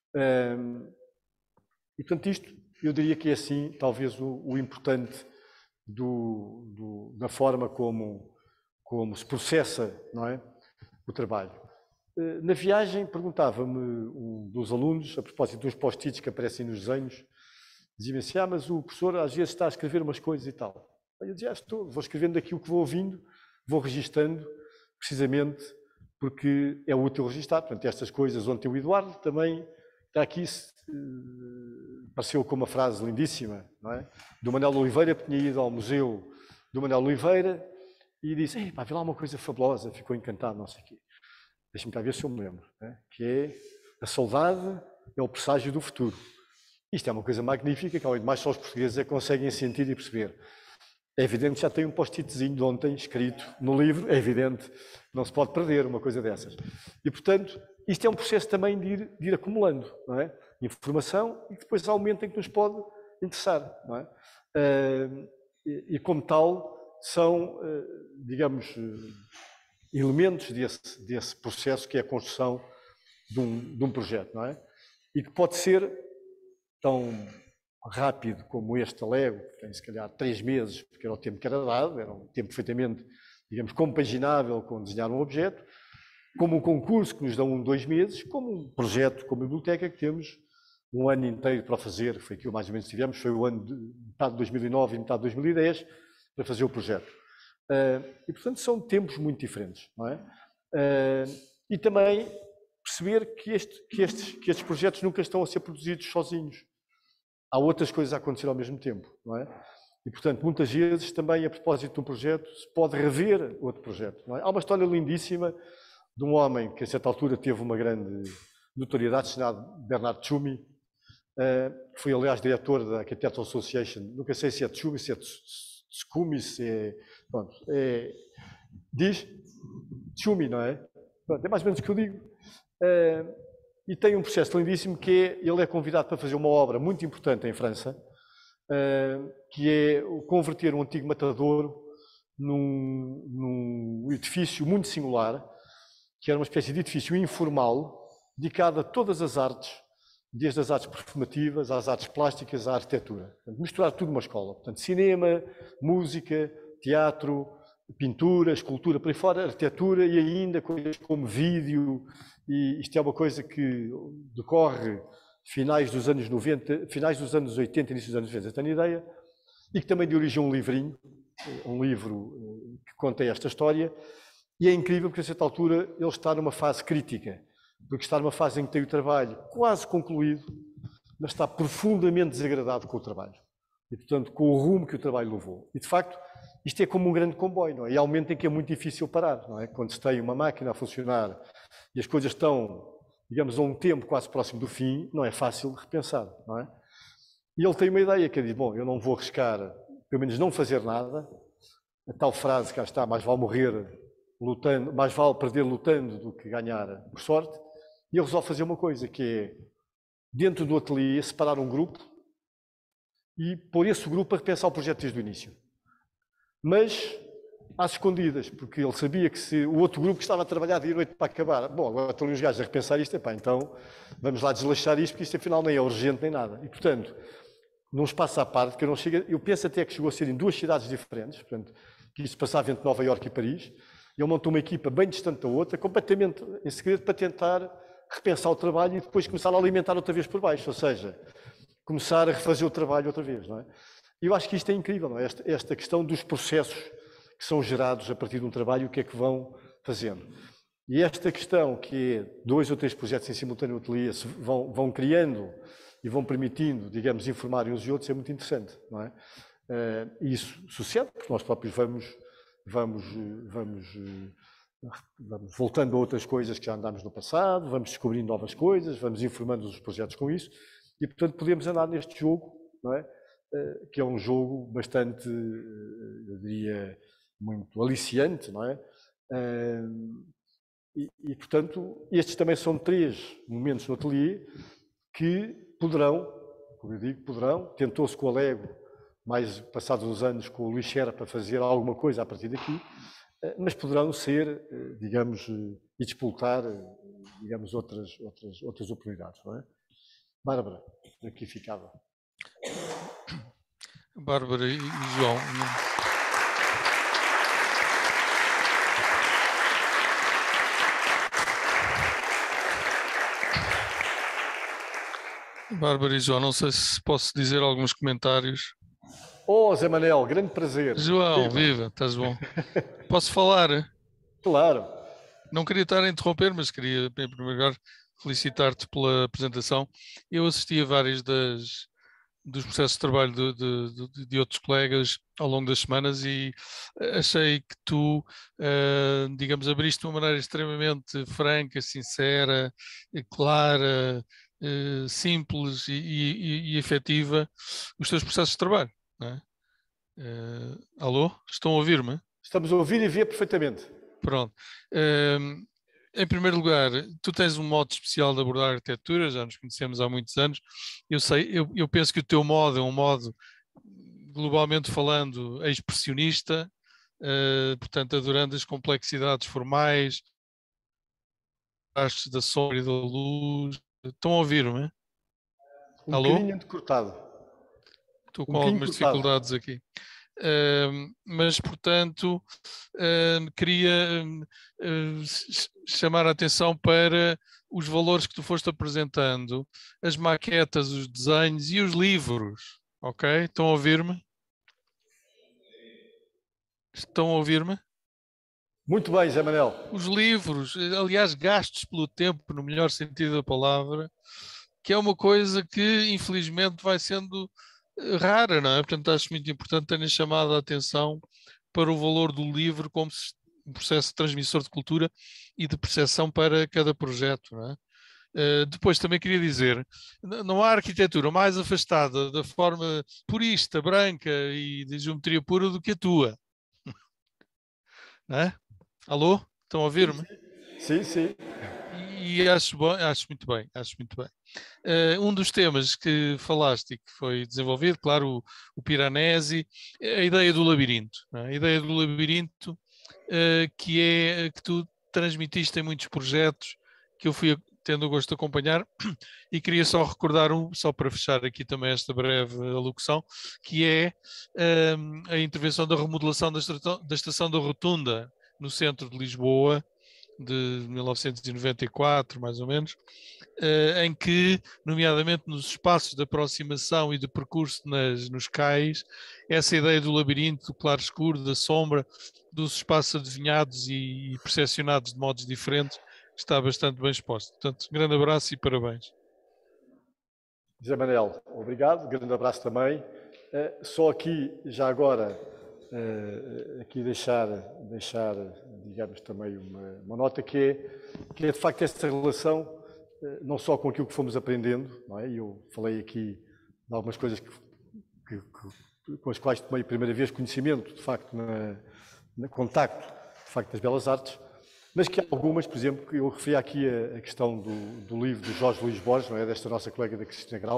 E, portanto, isto eu diria que é assim, talvez, o, o importante do, do, da forma como, como se processa, não é, o trabalho. Na viagem, perguntava-me um dos alunos, a propósito dos post-its que aparecem nos desenhos, dizia-me assim, ah, mas o professor às vezes está a escrever umas coisas e tal. Eu dizia, ah, estou, vou escrevendo aquilo que vou ouvindo, vou registando, precisamente porque é útil registrar. Portanto, estas coisas, onde tem o Eduardo, também está aqui, apareceu com uma frase lindíssima, não é? Do Manuel Oliveira, que tinha ido ao museu do Manuel Oliveira e disse, ei, pá, vi lá uma coisa fabulosa, ficou encantado, não sei o quê. Deixa-me cá ver se eu me lembro, né? Que é a saudade é o presságio do futuro. Isto é uma coisa magnífica, que além de mais só os portugueses é que conseguem sentir e perceber. É evidente que já tem um post-itzinho de ontem escrito no livro, é evidente, não se pode perder uma coisa dessas. E, portanto, isto é um processo também de ir, de ir acumulando, não é? Informação e que depois aumenta em que nos pode interessar, não é? Uh, e, e como tal, são, uh, digamos, uh, elementos desse, desse processo que é a construção de um, de um projeto, não é? E que pode ser tão rápido como este Lego, que tem se calhar três meses, porque era o tempo que era dado, era um tempo perfeitamente, digamos, compaginável com desenhar um objeto, como um concurso que nos dão um, dois meses, como um projeto, como a biblioteca, que temos um ano inteiro para fazer, foi aquilo mais ou menos que tivemos, foi o ano de metade de dois mil e nove e metade de dois mil e dez, para fazer o projeto. Uh, e, portanto, são tempos muito diferentes, não é? Uh, e também perceber que, este, que, estes, que estes projetos nunca estão a ser produzidos sozinhos. Há outras coisas a acontecer ao mesmo tempo, não é? E, portanto, muitas vezes, também a propósito de um projeto, se pode rever outro projeto. Não é? Há uma história lindíssima de um homem que, a certa altura, teve uma grande notoriedade, chamado Bernard Tschumi, que foi, aliás, diretor da Architectural Association. Nunca sei se é Tschumi, se é Tschumi, se é... Pronto, é... Diz Tschumi, não é? Pronto, é mais ou menos o que eu digo. E tem um processo lindíssimo que é, ele é convidado para fazer uma obra muito importante em França, Uh, que é converter um antigo matadouro num, num edifício muito singular, que era uma espécie de edifício informal, dedicado a todas as artes, desde as artes performativas, às artes plásticas, à arquitetura. Portanto, misturar tudo numa escola. Portanto, cinema, música, teatro, pintura, escultura, por aí fora, arquitetura e ainda coisas como vídeo, e isto é uma coisa que decorre finais dos anos noventa, finais dos anos oitenta, início dos anos noventa, tenho ideia, e que também dirigiu um livrinho, um livro que conta esta história, e é incrível porque a certa altura ele está numa fase crítica, porque está numa fase em que tem o trabalho quase concluído, mas está profundamente desagradado com o trabalho, e portanto com o rumo que o trabalho levou. E de facto, isto é como um grande comboio, não é? E há um momento em que é muito difícil parar, não é? Quando se tem uma máquina a funcionar e as coisas estão, digamos, a um tempo quase próximo do fim, não é fácil repensar, não é? E ele tem uma ideia que é diz, bom, eu não vou arriscar, pelo menos não fazer nada, a tal frase que cá está, mais vale morrer lutando, mais vale perder lutando do que ganhar por sorte, e ele resolve fazer uma coisa, que é, dentro do ateliê, separar um grupo e pôr esse grupo a repensar o projeto desde o início. Mas às escondidas, porque ele sabia que se o outro grupo estava a trabalhar dia e noite para acabar, bom, agora estão ali os gajos a repensar isto, epá, então vamos lá desleixar isto, porque isto afinal nem é urgente nem nada. E, portanto, num espaço à parte, que eu não chego, eu penso até que chegou a ser em duas cidades diferentes, portanto, que isto passava entre Nova Iorque e Paris, e ele montou uma equipa bem distante da outra, completamente em segredo, para tentar repensar o trabalho e depois começar a alimentar outra vez por baixo, ou seja, começar a refazer o trabalho outra vez, não é? E eu acho que isto é incrível, não é? Esta, esta questão dos processos que são gerados a partir de um trabalho, o que é que vão fazendo. E esta questão, que é dois ou três projetos em simultâneo no ateliê, se vão, vão criando e vão permitindo, digamos, informar uns e outros, é muito interessante, não é? E isso sucede, porque nós próprios vamos, vamos, vamos, vamos voltando a outras coisas que já andámos no passado, vamos descobrindo novas coisas, vamos informando os projetos com isso, e, portanto, podemos andar neste jogo, não é? Que é um jogo bastante, eu diria, muito aliciante, não é? E, e, portanto, estes também são três momentos no ateliê que poderão, como eu digo, poderão, tentou-se com o Lego, mais passados uns anos com o Luís Sherpa fazer alguma coisa a partir daqui, mas poderão ser, digamos, e despoltar, digamos, outras, outras, outras oportunidades, não é? Bárbara, aqui ficava. Bárbara e João. Bárbara e João, não sei se posso dizer alguns comentários. Oh, Zé Manel, grande prazer. João, viva, viva estás bom. Posso falar? Claro. Não queria estar a interromper, mas queria, em primeiro lugar, felicitar-te pela apresentação. Eu assisti a vários das, dos processos de trabalho de, de, de, de outros colegas ao longo das semanas e achei que tu, uh, digamos, abriste de uma maneira extremamente franca, sincera, clara, uh, simples e, e, e efetiva os teus processos de trabalho. Não é? Uh, alô? Estão a ouvir-me? Estamos a ouvir e ver perfeitamente. Pronto. Uh, em primeiro lugar, tu tens um modo especial de abordar a arquitetura, já nos conhecemos há muitos anos. Eu sei, eu, eu penso que o teu modo é um modo, globalmente falando, expressionista, uh, portanto, adorando as complexidades formais, as da sombra e da luz. Estão a ouvir-me? Um Alô? bocadinho entrecortado. Estou com um algumas cortado. dificuldades aqui. Uh, mas, portanto, uh, queria uh, chamar a atenção para os valores que tu foste apresentando, as maquetas, os desenhos e os livros, ok? Estão a ouvir-me? Estão a ouvir-me? Muito bem, Zé Manel. Os livros, aliás, gastos pelo tempo, no melhor sentido da palavra, que é uma coisa que, infelizmente, vai sendo eh, rara, não é? Portanto, acho muito importante terem chamado a atenção para o valor do livro como se- um processo transmissor de cultura e de percepção para cada projeto, não é? Uh, depois também queria dizer, n- não há arquitetura mais afastada da forma purista, branca e de geometria pura do que a tua, não é? Alô? Estão a ouvir-me? Sim, sim. E, e acho, bom, acho muito bem, acho muito bem. Uh, um dos temas que falaste e que foi desenvolvido, claro, o, o Piranesi, é a ideia do labirinto, não é? A ideia do labirinto, uh, que é que tu transmitiste em muitos projetos que eu fui a- tendo o gosto de acompanhar, e queria só recordar um, só para fechar aqui também esta breve alocução, que é um, a intervenção da remodelação da, estrata- da estação da Rotunda no centro de Lisboa, de mil novecentos e noventa e quatro, mais ou menos, eh, em que, nomeadamente nos espaços de aproximação e de percurso nas, nos cais, essa ideia do labirinto, do claro-escuro, da sombra, dos espaços adivinhados e, e percepcionados de modos diferentes, está bastante bem exposto. Portanto, um grande abraço e parabéns. José Manel, obrigado, grande abraço também. Eh, só aqui, já agora, eh, aqui deixar, deixar, digamos, também uma, uma nota que é, que é, de facto, esta relação, eh, não só com aquilo que fomos aprendendo, não é? Eu falei aqui de algumas coisas que, que, que, com as quais tomei a primeira vez conhecimento, de facto, na, na contacto, de facto, das belas artes, mas que há algumas, por exemplo, que eu referi aqui a, a questão do, do livro de Jorge Luís Borges, não é? Desta nossa colega da Cristina Grau,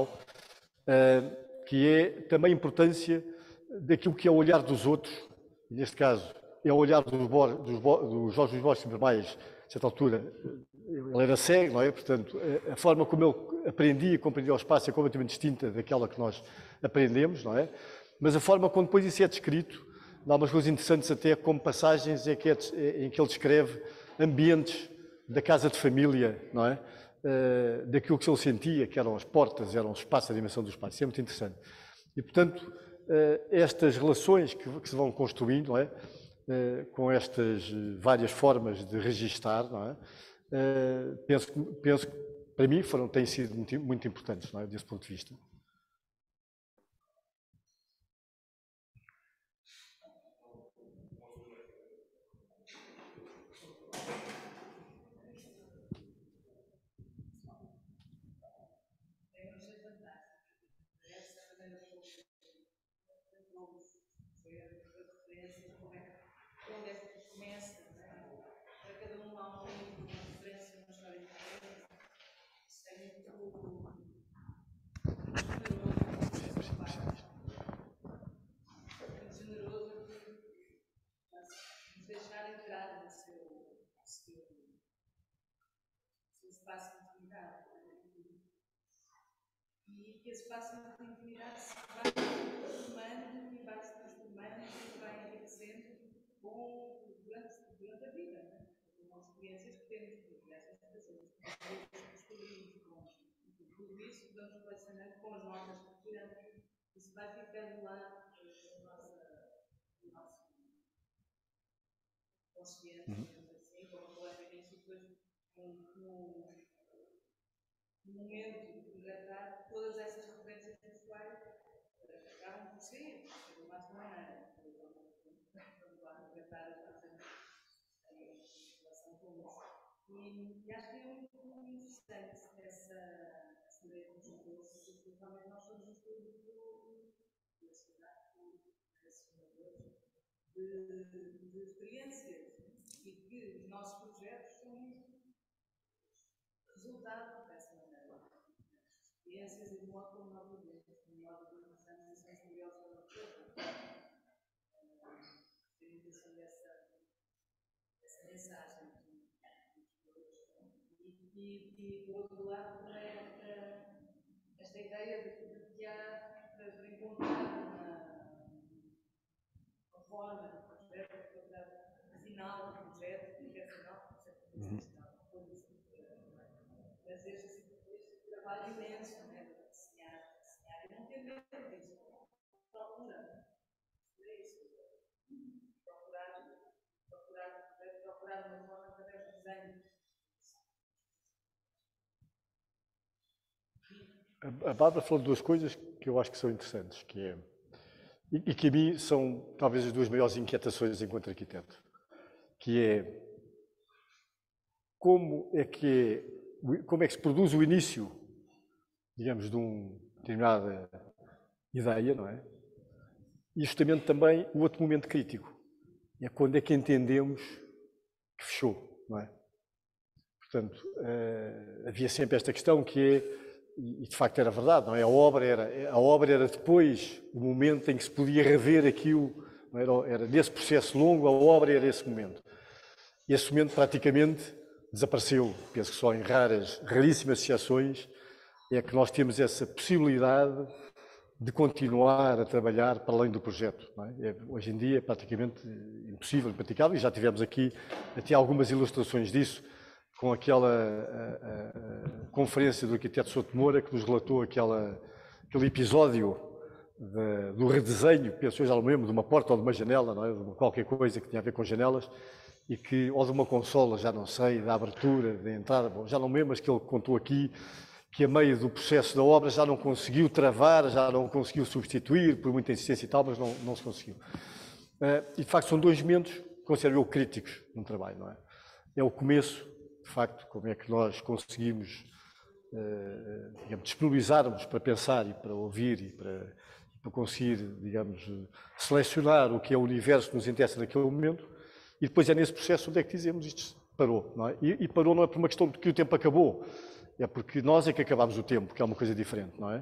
uh, que é também a importância daquilo que é o olhar dos outros, e neste caso é o olhar do, Bor, do, do Jorge Luís Borges, sempre mais, a certa altura, ele era cego, não é? Portanto, a, a forma como ele aprendia e compreendia o espaço é completamente distinta daquela que nós aprendemos, não é? Mas a forma como depois isso é descrito, há algumas coisas interessantes até como passagens em que, é, em que ele descreve ambientes da casa de família, não é? Uh, daquilo que ele sentia, que eram as portas, eram os espaços, a dimensão dos espaços. Isso é muito interessante. E, portanto, uh, estas relações que, que se vão construindo, não é? Uh, com estas várias formas de registar, não é? Uh, penso, penso que, para mim, foram, têm sido muito, muito importantes, não é? Desse ponto de vista. Onde é que começa, para cada um há um livro, uma referência, uma história diferente. Isso é muito generoso, muito generoso nos deixar entrar no seu, seu, seu espaço de intimidade. E que esse espaço de intimidade se vai transformando e vai se transformando e vai enriquecendo com, durante, durante a vida, né? Com as experiências que temos, com essas situações que descobrimos, com tudo isso que vamos relacionando com as notas que tiramos. Isso vai ficando lá na nossa, nossa consciência, digamos assim, como a colega disse, depois no, no momento de retratar todas essas referências pessoais acabam por ser, de uma maneira, quando vai retratar as coisas em relação com isso. E, e acho que é muito, muito interessante essa, essa ideia dos recursos, porque realmente nós somos um estudo da cidade, de, de experiências, e que os nossos projetos são resultado dessa maneira. Experiências e de modo como nós vivemos, de modo como nós estamos e somos curiosos pela coisa. Tem assim essa, essa mensagem. E, e, e, por outro lado, também esta, esta ideia de, de que há para encontrar uma, uma forma de projeto, encontrar o final do projeto, que é final, que é final, mas este, este trabalho imenso, né, de desenhar, desenhar e não ter medo disso, procura, é isso, procurar, procurar, procurar uma forma através do desenho. A Bárbara falou de duas coisas que eu acho que são interessantes, que é, e, e que a mim são talvez as duas maiores inquietações enquanto arquiteto, que é como é que é, como é que se produz o início, digamos, de uma determinada ideia, não é? E justamente também o outro momento crítico, é quando é que entendemos que fechou, não é? Portanto, uh, havia sempre esta questão que é, e de facto era verdade, não é? A obra era, a obra era depois o momento em que se podia rever aquilo, não era, era nesse processo longo, a obra era esse momento. E esse momento praticamente desapareceu. Penso que só em raras, raríssimas exceções é que nós temos essa possibilidade de continuar a trabalhar para além do projeto. Não é? É, hoje em dia é praticamente impossível, impraticável, e já tivemos aqui até algumas ilustrações disso, com aquela a, a, a conferência do arquiteto Souto Moura, que nos relatou aquela, aquele episódio de, do redesenho, penso eu já não me lembro, de uma porta ou de uma janela, não é? De qualquer coisa que tinha a ver com janelas, e que, ou de uma consola, já não sei, da abertura, da entrada, bom, já não me lembro, mas que ele contou aqui, que a meio do processo da obra já não conseguiu travar, já não conseguiu substituir, por muita insistência e tal, mas não, não se conseguiu. Uh, e, de facto, são dois momentos, considero eu, críticos no trabalho, não é? É o começo, de facto, como é que nós conseguimos, uh, digamos, disponibilizarmos para pensar e para ouvir e para, para conseguir, digamos, selecionar o que é o universo que nos interessa naquele momento, e depois é nesse processo onde é que dizemos isto parou, não é? E, e parou não é por uma questão de que o tempo acabou, é porque nós é que acabámos o tempo, que é uma coisa diferente, não é?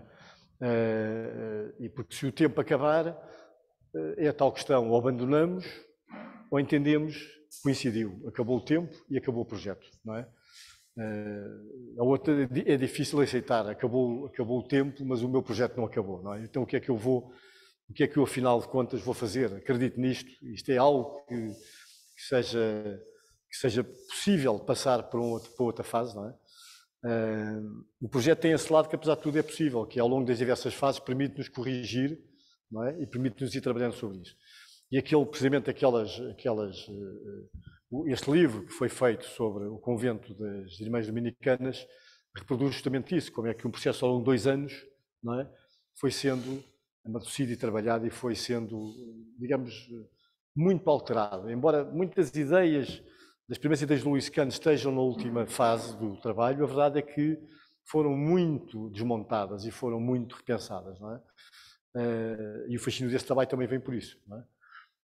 E porque se o tempo acabar, é a tal questão, ou abandonamos, ou entendemos, coincidiu, acabou o tempo e acabou o projeto, não é? A outra é difícil aceitar, acabou, acabou o tempo, mas o meu projeto não acabou, não é? Então o que é que eu vou, o que é que eu, afinal de contas, vou fazer? Acredito nisto, isto é algo que, que, seja, que seja possível passar para, um outro, para outra fase, não é? Uh, o projeto tem esse lado que, apesar de tudo, é possível, que ao longo das diversas fases permite-nos corrigir, não é? E permite-nos ir trabalhando sobre isso. E aquele, precisamente aquelas, aquelas, uh, este livro que foi feito sobre o convento das Irmãs Dominicanas reproduz justamente isso, como é que um processo ao longo de dois anos, não é? Foi sendo amadurecido e trabalhado e foi sendo, digamos, muito alterado. Embora muitas ideias das primeiras ideias do Luís Cano estejam na última fase do trabalho, a verdade é que foram muito desmontadas e foram muito repensadas, não é? Uh, e o fascínio desse trabalho também vem por isso, não é?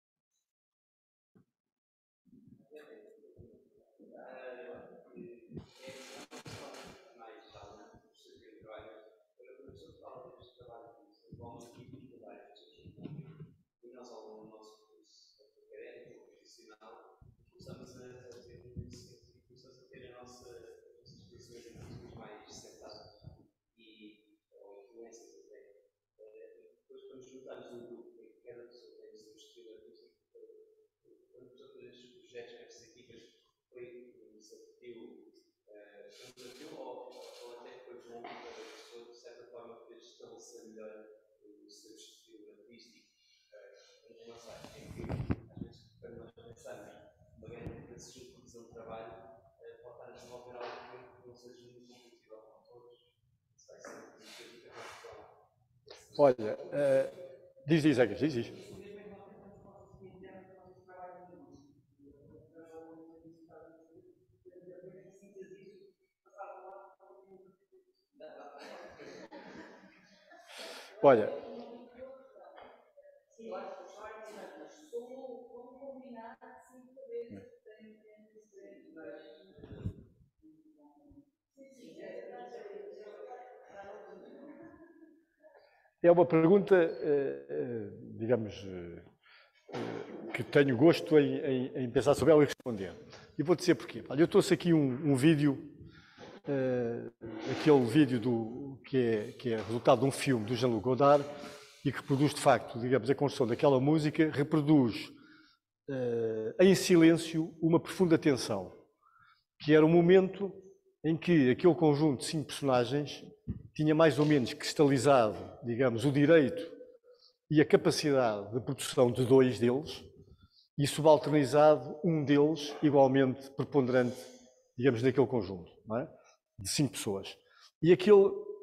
Juntarmos um grupo em que cada pessoa tem o seu estilo artístico, quando pessoa fez estes projetos com estas equipas, foi um desafio, um desafio ou, ou até foi bom para a pessoa, de certa forma, poder estabelecer melhor o seu estilo artístico. Eu não sei, é que às vezes, quando nós pensamos uma grande empresa junto para fazer um trabalho, pode estar a desenvolver algo que não seja muito compatível com todos. Não sei se é muito difícil a questão. Olha, uh, diz, diz, Egas, diz, diz. Olha, é uma pergunta, digamos, que tenho gosto em, em, em pensar sobre ela e responder. E vou dizer porquê. Olha, eu trouxe aqui um, um vídeo, aquele vídeo do, que, é, que é resultado de um filme do Jean-Luc Godard e que reproduz, de facto, digamos, a construção daquela música, reproduz em silêncio uma profunda tensão, que era o momento em que aquele conjunto de cinco personagens tinha mais ou menos cristalizado, digamos, o direito e a capacidade de produção de dois deles e subalternizado um deles igualmente preponderante, digamos, naquele conjunto, não é? De cinco pessoas. E aquele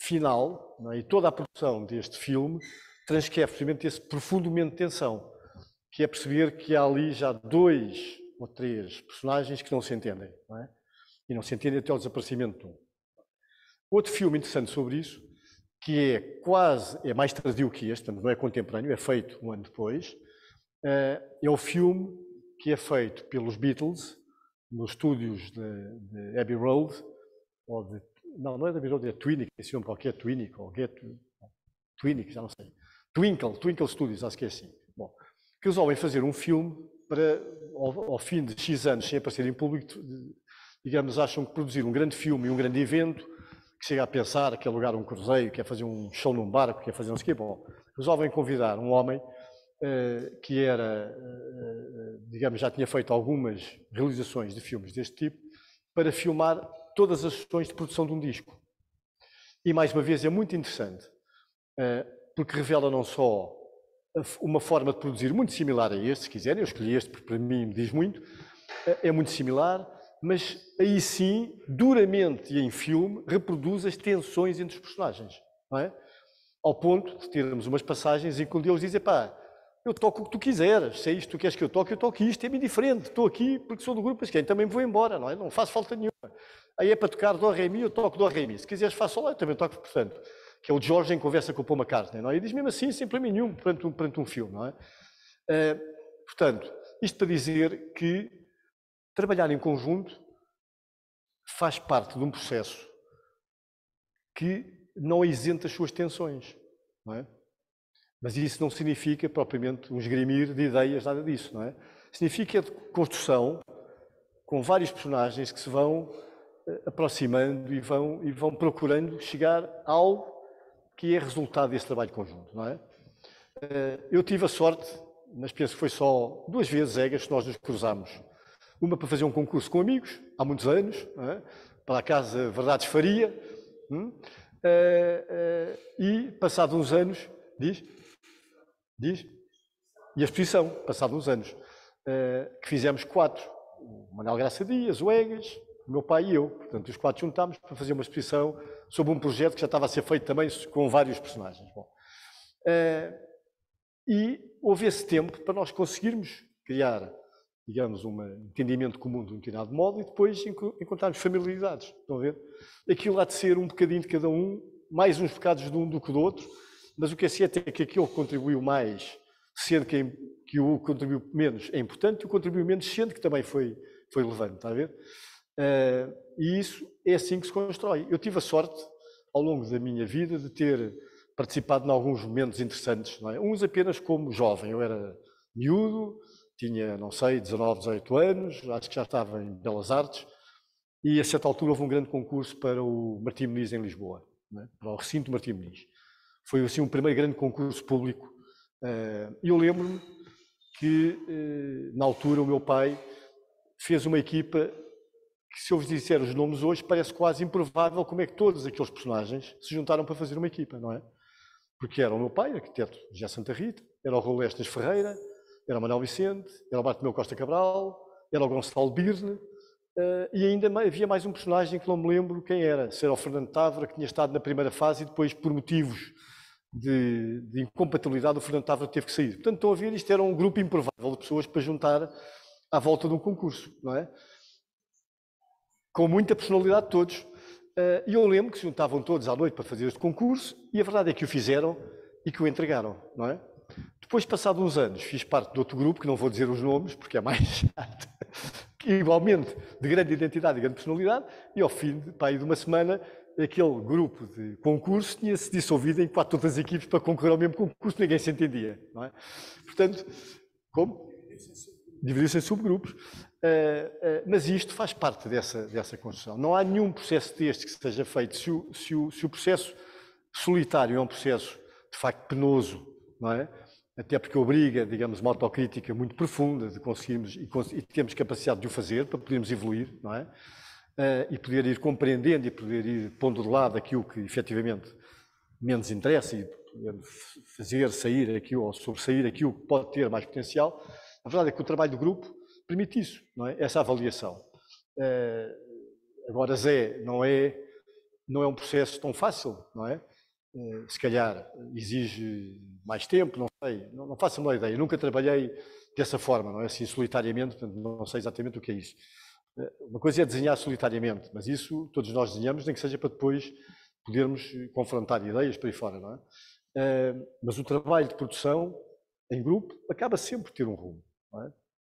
final, não é? E toda a produção deste filme transquer precisamente esse profundo momento de tensão, que é perceber que há ali já dois ou três personagens que não se entendem, não é? E não se entendem até ao desaparecimento de um. Outro filme interessante sobre isso, que é quase, é mais tardio que este, não é contemporâneo, é feito um ano depois, é o filme que é feito pelos Beatles, nos estúdios de, de Abbey Road, ou de, não, não é de Abbey Road, é Twinic, esse nome qualquer, Twinic, ou Get, Twinic, já não sei, Twinkle, Twinkle Studios, acho que é assim. Bom, que resolvem fazer um filme para, ao, ao fim de X anos, sem aparecer em público, digamos, acham que produzir um grande filme e um grande evento, que chega a pensar, quer alugar um cruzeiro, quer fazer um show num barco, quer fazer não sei o quê, bom, resolvem convidar um homem uh, que era, uh, digamos, já tinha feito algumas realizações de filmes deste tipo, para filmar todas as sessões de produção de um disco. E, mais uma vez, é muito interessante, uh, porque revela não só uma forma de produzir muito similar a este, se quiserem, eu escolhi este porque para mim me diz muito, uh, é muito similar, mas aí sim, duramente e em filme, reproduz as tensões entre os personagens, não é? Ao ponto de termos umas passagens em que um deles diz, pá, eu toco o que tu quiseres, se é isto que tu queres que eu toque, eu toco isto, é-me indiferente, estou aqui porque sou do grupo, mas quem também me vou embora, não é? Não faço falta nenhuma. Aí é para tocar Dó, Ré, Mi, eu toco Dó, Ré, Mi. Se quiseres faço lá, eu também toco, portanto, que é o George em conversa com o Paul McCartney, não é? E diz mesmo assim, sem problema nenhum, perante um, perante um filme, não é? Uh, portanto, isto para dizer que trabalhar em conjunto faz parte de um processo que não isenta as suas tensões, não é? Mas isso não significa propriamente um esgrimir de ideias, nada disso, não é? Significa construção com vários personagens que se vão aproximando e vão, e vão procurando chegar a algo que é resultado desse trabalho conjunto, não é? Eu tive a sorte, mas penso que foi só duas vezes, Egas, que nós nos cruzámos. Uma para fazer um concurso com amigos, há muitos anos, não é? Para a Casa Verdades Faria, hum? uh, uh, e passado uns anos, diz, diz, e a exposição, passado uns anos, uh, que fizemos quatro, o Manuel Graça Dias, o Egas, o meu pai e eu, portanto os quatro juntámos para fazer uma exposição sobre um projeto que já estava a ser feito também com vários personagens. Bom, uh, e houve esse tempo para nós conseguirmos criar, digamos, um entendimento comum de um determinado modo e depois encontrarmos familiaridades. Estão a ver? Aquilo há de ser um bocadinho de cada um, mais uns bocados de um do que do outro, mas o que é certo é que aquele que contribuiu mais, sendo que, que o contribuiu menos, é importante, e o contribuiu menos, sendo que também foi, foi relevante. Está a ver? Uh, e isso é assim que se constrói. Eu tive a sorte, ao longo da minha vida, de ter participado em alguns momentos interessantes, não é? Uns apenas como jovem. Eu era miúdo, tinha, não sei, dezanove, dezoito anos, acho que já estava em Belas Artes, e a certa altura houve um grande concurso para o Martim Moniz em Lisboa, não é? Para o recinto Martim Moniz. Foi assim um primeiro grande concurso público. E eu lembro-me que, na altura, o meu pai fez uma equipa que, se eu vos disser os nomes hoje, parece quase improvável como é que todos aqueles personagens se juntaram para fazer uma equipa, não é? Porque era o meu pai, arquiteto José Santa Rita, era o Raul Estes Ferreira, era o Manuel Vicente, era o Bartomeu Costa Cabral, era o Gonçalo Birne, uh, e ainda havia mais um personagem que não me lembro quem era, se era o Fernando Távora, que tinha estado na primeira fase e depois, por motivos de, de incompatibilidade, o Fernando Távora teve que sair. Portanto, estão a ver, isto era um grupo improvável de pessoas para juntar à volta de um concurso, não é? Com muita personalidade de todos. Uh, e eu lembro que se juntavam todos à noite para fazer este concurso, e a verdade é que o fizeram e que o entregaram, não é? Depois, passados uns anos, fiz parte de outro grupo, que não vou dizer os nomes, porque é mais chato, igualmente de grande identidade e grande personalidade, e ao fim de, pá, de uma semana, aquele grupo de concurso tinha-se dissolvido em quatro outras equipes para concorrer ao mesmo concurso, ninguém se entendia, não é? Portanto, como? Dividiu-se em subgrupos. Uh, uh, mas isto faz parte dessa, dessa construção. Não há nenhum processo deste que seja feito. Se o, se o, se o processo solitário é um processo, de facto, penoso, não é? Até porque obriga, digamos, uma autocrítica muito profunda de conseguirmos e, e temos capacidade de o fazer para podermos evoluir, não é? Uh, e poder ir compreendendo e poder ir pondo de lado aquilo que efetivamente menos interessa e fazer sair aquilo ou sobressair aquilo que pode ter mais potencial. A verdade é que o trabalho do grupo permite isso, não é? Essa avaliação. Uh, agora, Zé, não é não é um processo tão fácil, não é? Se calhar exige mais tempo, não sei, não, não faço a menor ideia. Eu nunca trabalhei dessa forma, não é? Assim, solitariamente, portanto, não sei exatamente o que é isso. Uma coisa é desenhar solitariamente, mas isso todos nós desenhamos, nem que seja para depois podermos confrontar ideias para aí fora, não é? Mas o trabalho de produção em grupo acaba sempre por ter um rumo, não é?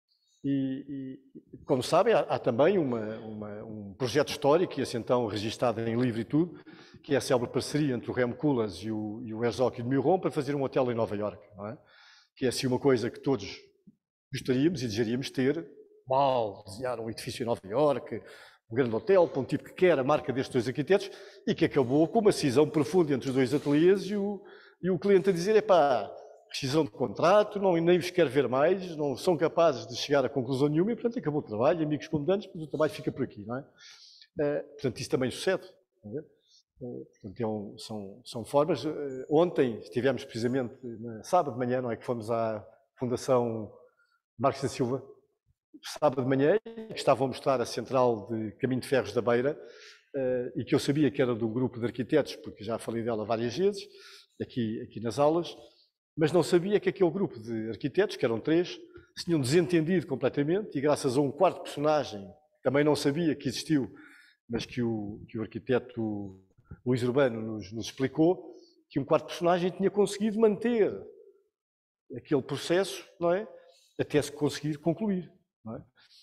E, e como sabem, há, há também uma, uma, um projeto histórico, e assim então registado em livro e tudo, que é a célebre parceria entre o Rem Koolhaas e o, e o Herzog e o Meuron para fazer um hotel em Nova Iorque, não é? Que é assim uma coisa que todos gostaríamos e desejaríamos ter. Mal, desenhar um edifício em Nova Iorque, um grande hotel, para um tipo que quer a marca destes dois arquitetos, e que acabou com uma cisão profunda entre os dois ateliês e o, e o cliente a dizer, epá, rescisão de contrato, não, nem vos quero ver mais, não são capazes de chegar a conclusão nenhuma, e portanto acabou o trabalho, amigos comandantes, mas o trabalho fica por aqui, não é? Uh, portanto, isso também sucede, não é? Uh, portanto, é um, são, são formas. Uh, ontem estivemos precisamente, na, sábado de manhã, não é, que fomos à Fundação Marques da Silva, sábado de manhã, que estavam a mostrar a central de Caminho de Ferros da Beira, uh, e que eu sabia que era de um grupo de arquitetos, porque já falei dela várias vezes, aqui, aqui nas aulas, mas não sabia que aquele grupo de arquitetos, que eram três, se tinham desentendido completamente, e graças a um quarto personagem, que também não sabia que existiu, mas que o, que o arquiteto Luís Urbano nos, nos explicou, que um quarto personagem tinha conseguido manter aquele processo, não é? Até se conseguir concluir. Não é?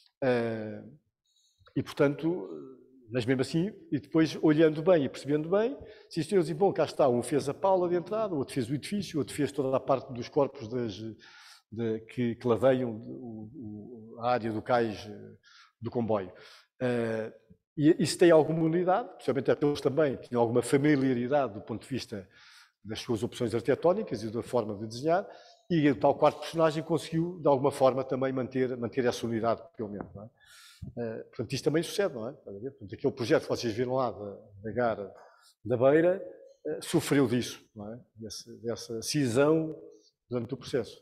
Uh, e, portanto, mas mesmo assim, e depois olhando bem e percebendo bem, se isto dizer, bom, cá está, um fez a paula de entrada, o outro fez o edifício, o outro fez toda a parte dos corpos das, de, que, que ladeiam o, o, a área do cais do comboio. Uh, e isso tem alguma unidade, principalmente aqueles também que tinham alguma familiaridade do ponto de vista das suas opções arquitetónicas e da forma de desenhar, e o tal quarto personagem conseguiu, de alguma forma, também manter, manter essa unidade, pelo menos. Não é? Uh, portanto, isto também sucede, não é? Portanto, aquele projeto que vocês viram lá da, da Gara da Beira uh, sofreu disso, não é? Dessa, dessa cisão durante o processo.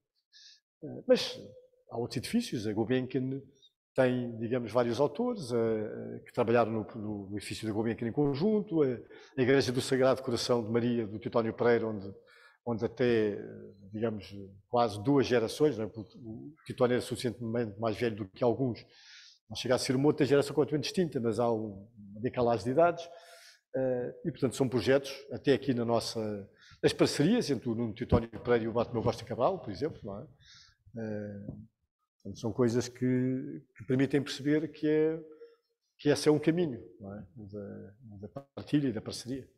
Uh, mas há outros edifícios, a Gulbenkian tem, digamos, vários autores uh, uh, que trabalharam no, no, no edifício da Gulbenkian em conjunto, uh, a Igreja do Sagrado Coração de Maria, do Teutónio Pereira, onde onde até, digamos, quase duas gerações, não é? O Teutónio era suficientemente mais velho do que alguns, não chega a ser uma outra geração completamente distinta, mas há uma decalagem de idades, e portanto são projetos, até aqui na nossa, as parcerias entre o Nuno Teutónio Pereira e o Bartolomeu Costa Cabral, por exemplo, não é? Portanto, são coisas que, que permitem perceber que, é, que esse é um caminho, não é? da, da partilha e da parceria.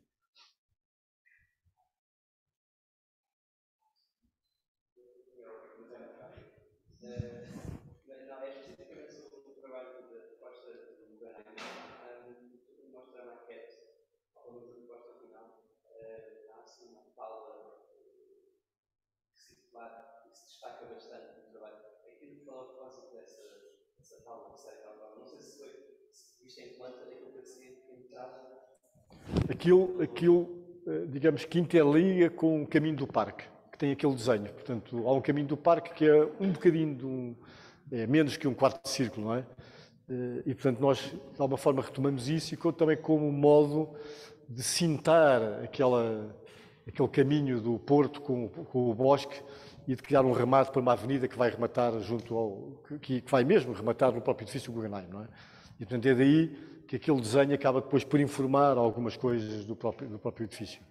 Que se destaca bastante no trabalho. Aquilo que falou por causa dessa, dessa tal série, não sei se foi se isto em planta, aquilo que se entrava. Aquilo, aquilo, digamos que interliga com o caminho do parque, que tem aquele desenho. Portanto, há um caminho do parque que é um bocadinho de um, é menos que um quarto de círculo, não é? E, portanto, nós, de alguma forma, retomamos isso e também como um modo de cintar aquela, aquele caminho do Porto com, com o bosque e de criar um remate para uma avenida que vai rematar junto ao... que, que vai mesmo rematar no próprio edifício Guggenheim, não é? E, portanto, é daí que aquele desenho acaba depois por informar algumas coisas do próprio, do próprio edifício.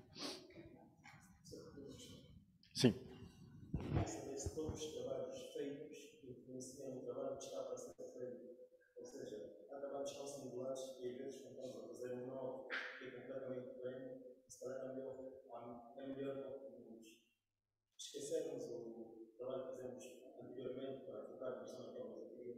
Sim. Saber se todos os trabalhos feitos influenciam o trabalho que está para ser feito. Ou seja, há trabalhos que são singulares e às vezes contamos a fazer um novo que é completamente diferente. Se calhar é melhor, é melhor esquecermos o trabalho que fizemos anteriormente para focarmos naquela matéria.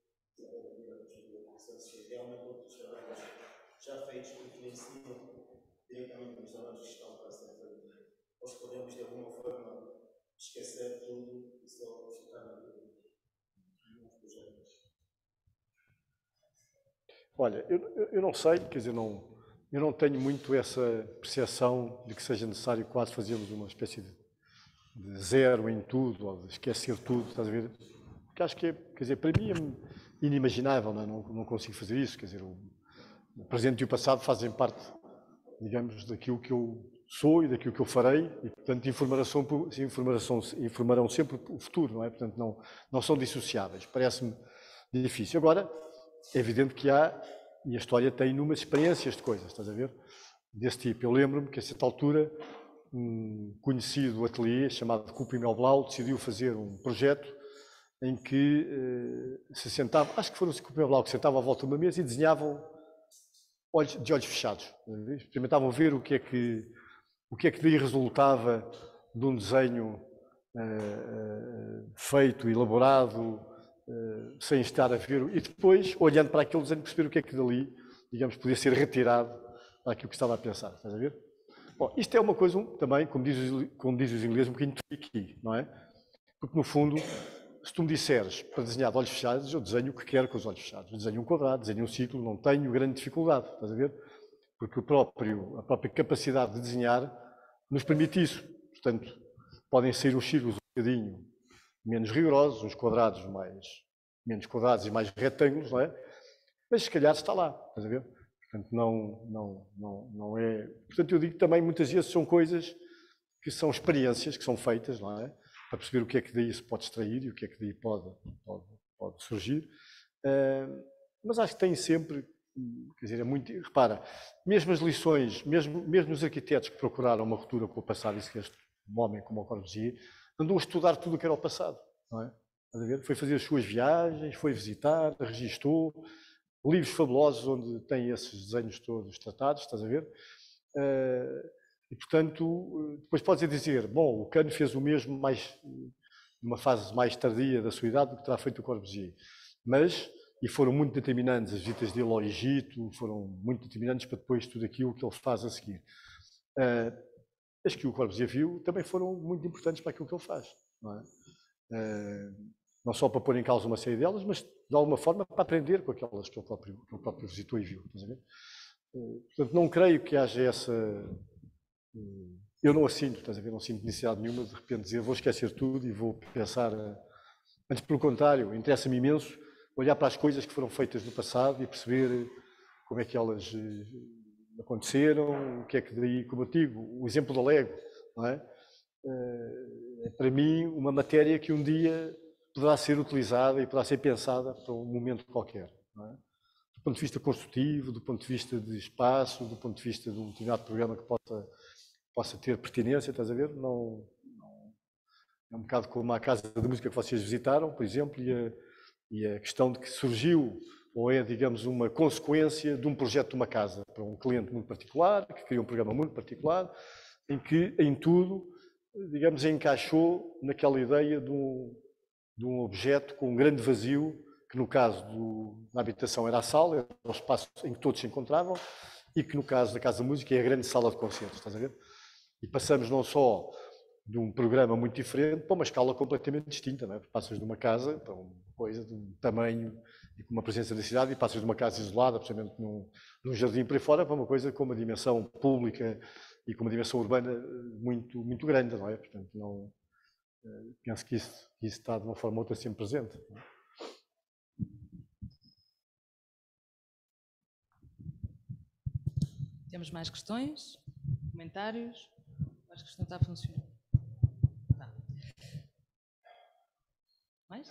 Se realmente outros trabalhos já feitos que influenciam diretamente nos trabalhos que estão para ser feitos. Ou se podemos de alguma forma esquecer tudo e só focar naquilo. Olha, eu, eu não sei, quer dizer, não, eu não tenho muito essa percepção de que seja necessário quase fazermos uma espécie de, de zero em tudo, ou de esquecer tudo, estás a ver? Porque acho que é, quer dizer, para mim é inimaginável, não, é? não, não consigo fazer isso, quer dizer, o, o presente e o passado fazem parte digamos, daquilo que eu sou e daquilo que eu farei, e, portanto, informação, informação, informarão sempre o futuro, não é? Portanto, não, não são dissociáveis. Parece-me difícil. Agora, é evidente que há, e a história tem inúmeras experiências de coisas, estás a ver? Desse tipo. Eu lembro-me que, a certa altura, um conhecido ateliê chamado Cupo e Mel Blau decidiu fazer um projeto em que eh, se sentava, acho que foram os Cupo e Mel Blau, que sentavam à volta de uma mesa e desenhavam olhos, de olhos fechados. Experimentavam ver o que é que, o que é que daí resultava de um desenho eh, feito, elaborado, eh, sem estar a ver, e depois, olhando para aquele desenho, perceber o que é que dali, digamos, podia ser retirado para aquilo que estava a pensar. Estás a ver? Bom, isto é uma coisa também, como diz, como diz os ingleses, um bocadinho tricky, não é? Porque, no fundo, se tu me disseres para desenhar de olhos fechados, eu desenho o que quero com os olhos fechados. Eu desenho um quadrado, desenho um círculo, não tenho grande dificuldade, estás a ver? Porque o próprio, a própria capacidade de desenhar nos permite isso. Portanto, podem ser os círculos um bocadinho menos rigorosos, os quadrados mais, menos quadrados e mais retângulos, não é? Mas se calhar está lá, estás a ver? Portanto, não, não, não, não é... Portanto, eu digo também, muitas vezes são coisas que são experiências que são feitas, não é? Para perceber o que é que daí se pode extrair e o que é que daí pode, pode, pode surgir. Uh, mas acho que tem sempre, quer dizer, é muito... Repara, mesmo as lições, mesmo, mesmo os arquitetos que procuraram uma ruptura com o passado, e se este um homem como o Corbusier, andou a estudar tudo o que era o passado, não é? Estás a ver? Foi fazer as suas viagens, foi visitar, registou, livros fabulosos onde tem esses desenhos todos tratados, estás a ver? Uh, e, portanto, depois podes dizer, bom, o Cano fez o mesmo mais, numa fase mais tardia da sua idade do que terá feito o Corbusier. Mas, e foram muito determinantes, as visitas dele ao Egito, foram muito determinantes para depois tudo aquilo que ele faz a seguir. Uh, as que o Corbusier viu também foram muito importantes para aquilo que ele faz, não é? Uh, não só para pôr em causa uma série delas, mas de alguma forma para aprender com aquelas que ele próprio, que ele próprio visitou e viu. Uh, portanto, não creio que haja essa... Uh, eu não a sinto, estás a ver? Não sinto necessidade nenhuma de repente dizer vou esquecer tudo e vou pensar... Uh, antes, pelo contrário, interessa-me imenso olhar para as coisas que foram feitas no passado e perceber como é que elas uh, aconteceram, o que é que daí, como eu digo, o exemplo do Lego, não é? Uh, é para mim uma matéria que um dia poderá ser utilizada e poderá ser pensada para um momento qualquer, não é? Do ponto de vista construtivo, do ponto de vista de espaço, do ponto de vista de um determinado programa que possa, possa ter pertinência, estás a ver? Não, não, é um bocado como a casa de música que vocês visitaram, por exemplo, e a, e a questão de que surgiu, ou é, digamos, uma consequência de um projeto de uma casa, para um cliente muito particular, que queria um programa muito particular, em que, em tudo, digamos, encaixou naquela ideia de um, de um objeto com um grande vazio, que no caso do, da habitação era a sala, era o espaço em que todos se encontravam, e que no caso da Casa da Música é a grande sala de concertos, estás a ver? E passamos não só de um programa muito diferente para uma escala completamente distinta, não é? Passas de uma casa para uma coisa de um tamanho e com uma presença da cidade, e passas de uma casa isolada, precisamente num, num jardim por aí fora, para uma coisa com uma dimensão pública e com uma dimensão urbana muito, muito grande, não é? Portanto, não, penso que isso, isso está de uma forma ou outra sempre presente. Não é? Temos mais questões? Comentários? Acho que isto não está a funcionar. Tá. Mais?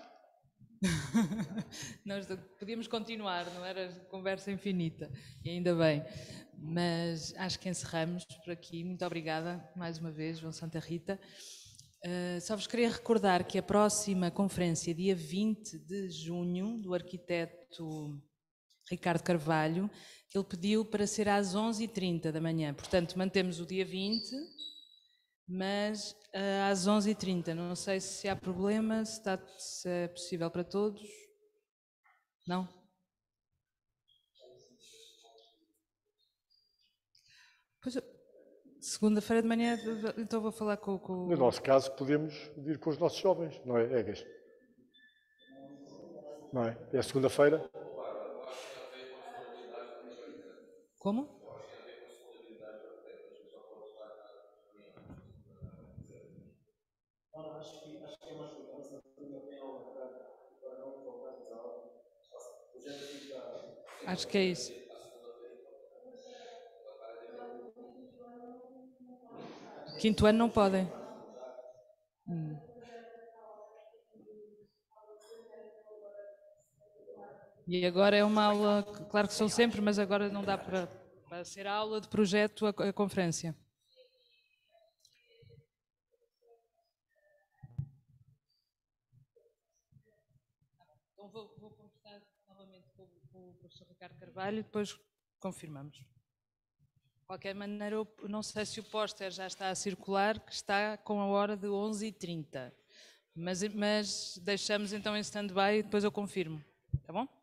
Nós podíamos continuar, não era conversa infinita, e ainda bem. Mas acho que encerramos por aqui. Muito obrigada mais uma vez, João Santa Rita. Uh, só vos queria recordar que a próxima conferência, dia vinte de junho, do arquiteto Ricardo Carvalho, ele pediu para ser às onze e trinta da manhã. Portanto, mantemos o dia vinte, mas uh, às onze e trinta. Não sei se há problema, se, está, se é possível para todos. Não? Pois, segunda-feira de manhã, então vou falar com, com... No nosso caso, podemos ir com os nossos jovens, não é, Egas? Não é? É segunda-feira. Como? Acho que, acho que é mais segurança, ainda tem algo para não colocar de aula. Acho que é isso. Quinto ano não podem. Hum. E agora é uma aula, claro que são sempre, mas agora não dá para, para ser aula de projeto a, a conferência. Então vou, vou conversar novamente com, com o professor Ricardo Carvalho e depois confirmamos. De qualquer maneira, eu não sei se o póster já está a circular, que está com a hora de onze e trinta. Mas, mas deixamos então em stand-by e depois eu confirmo. Tá bom?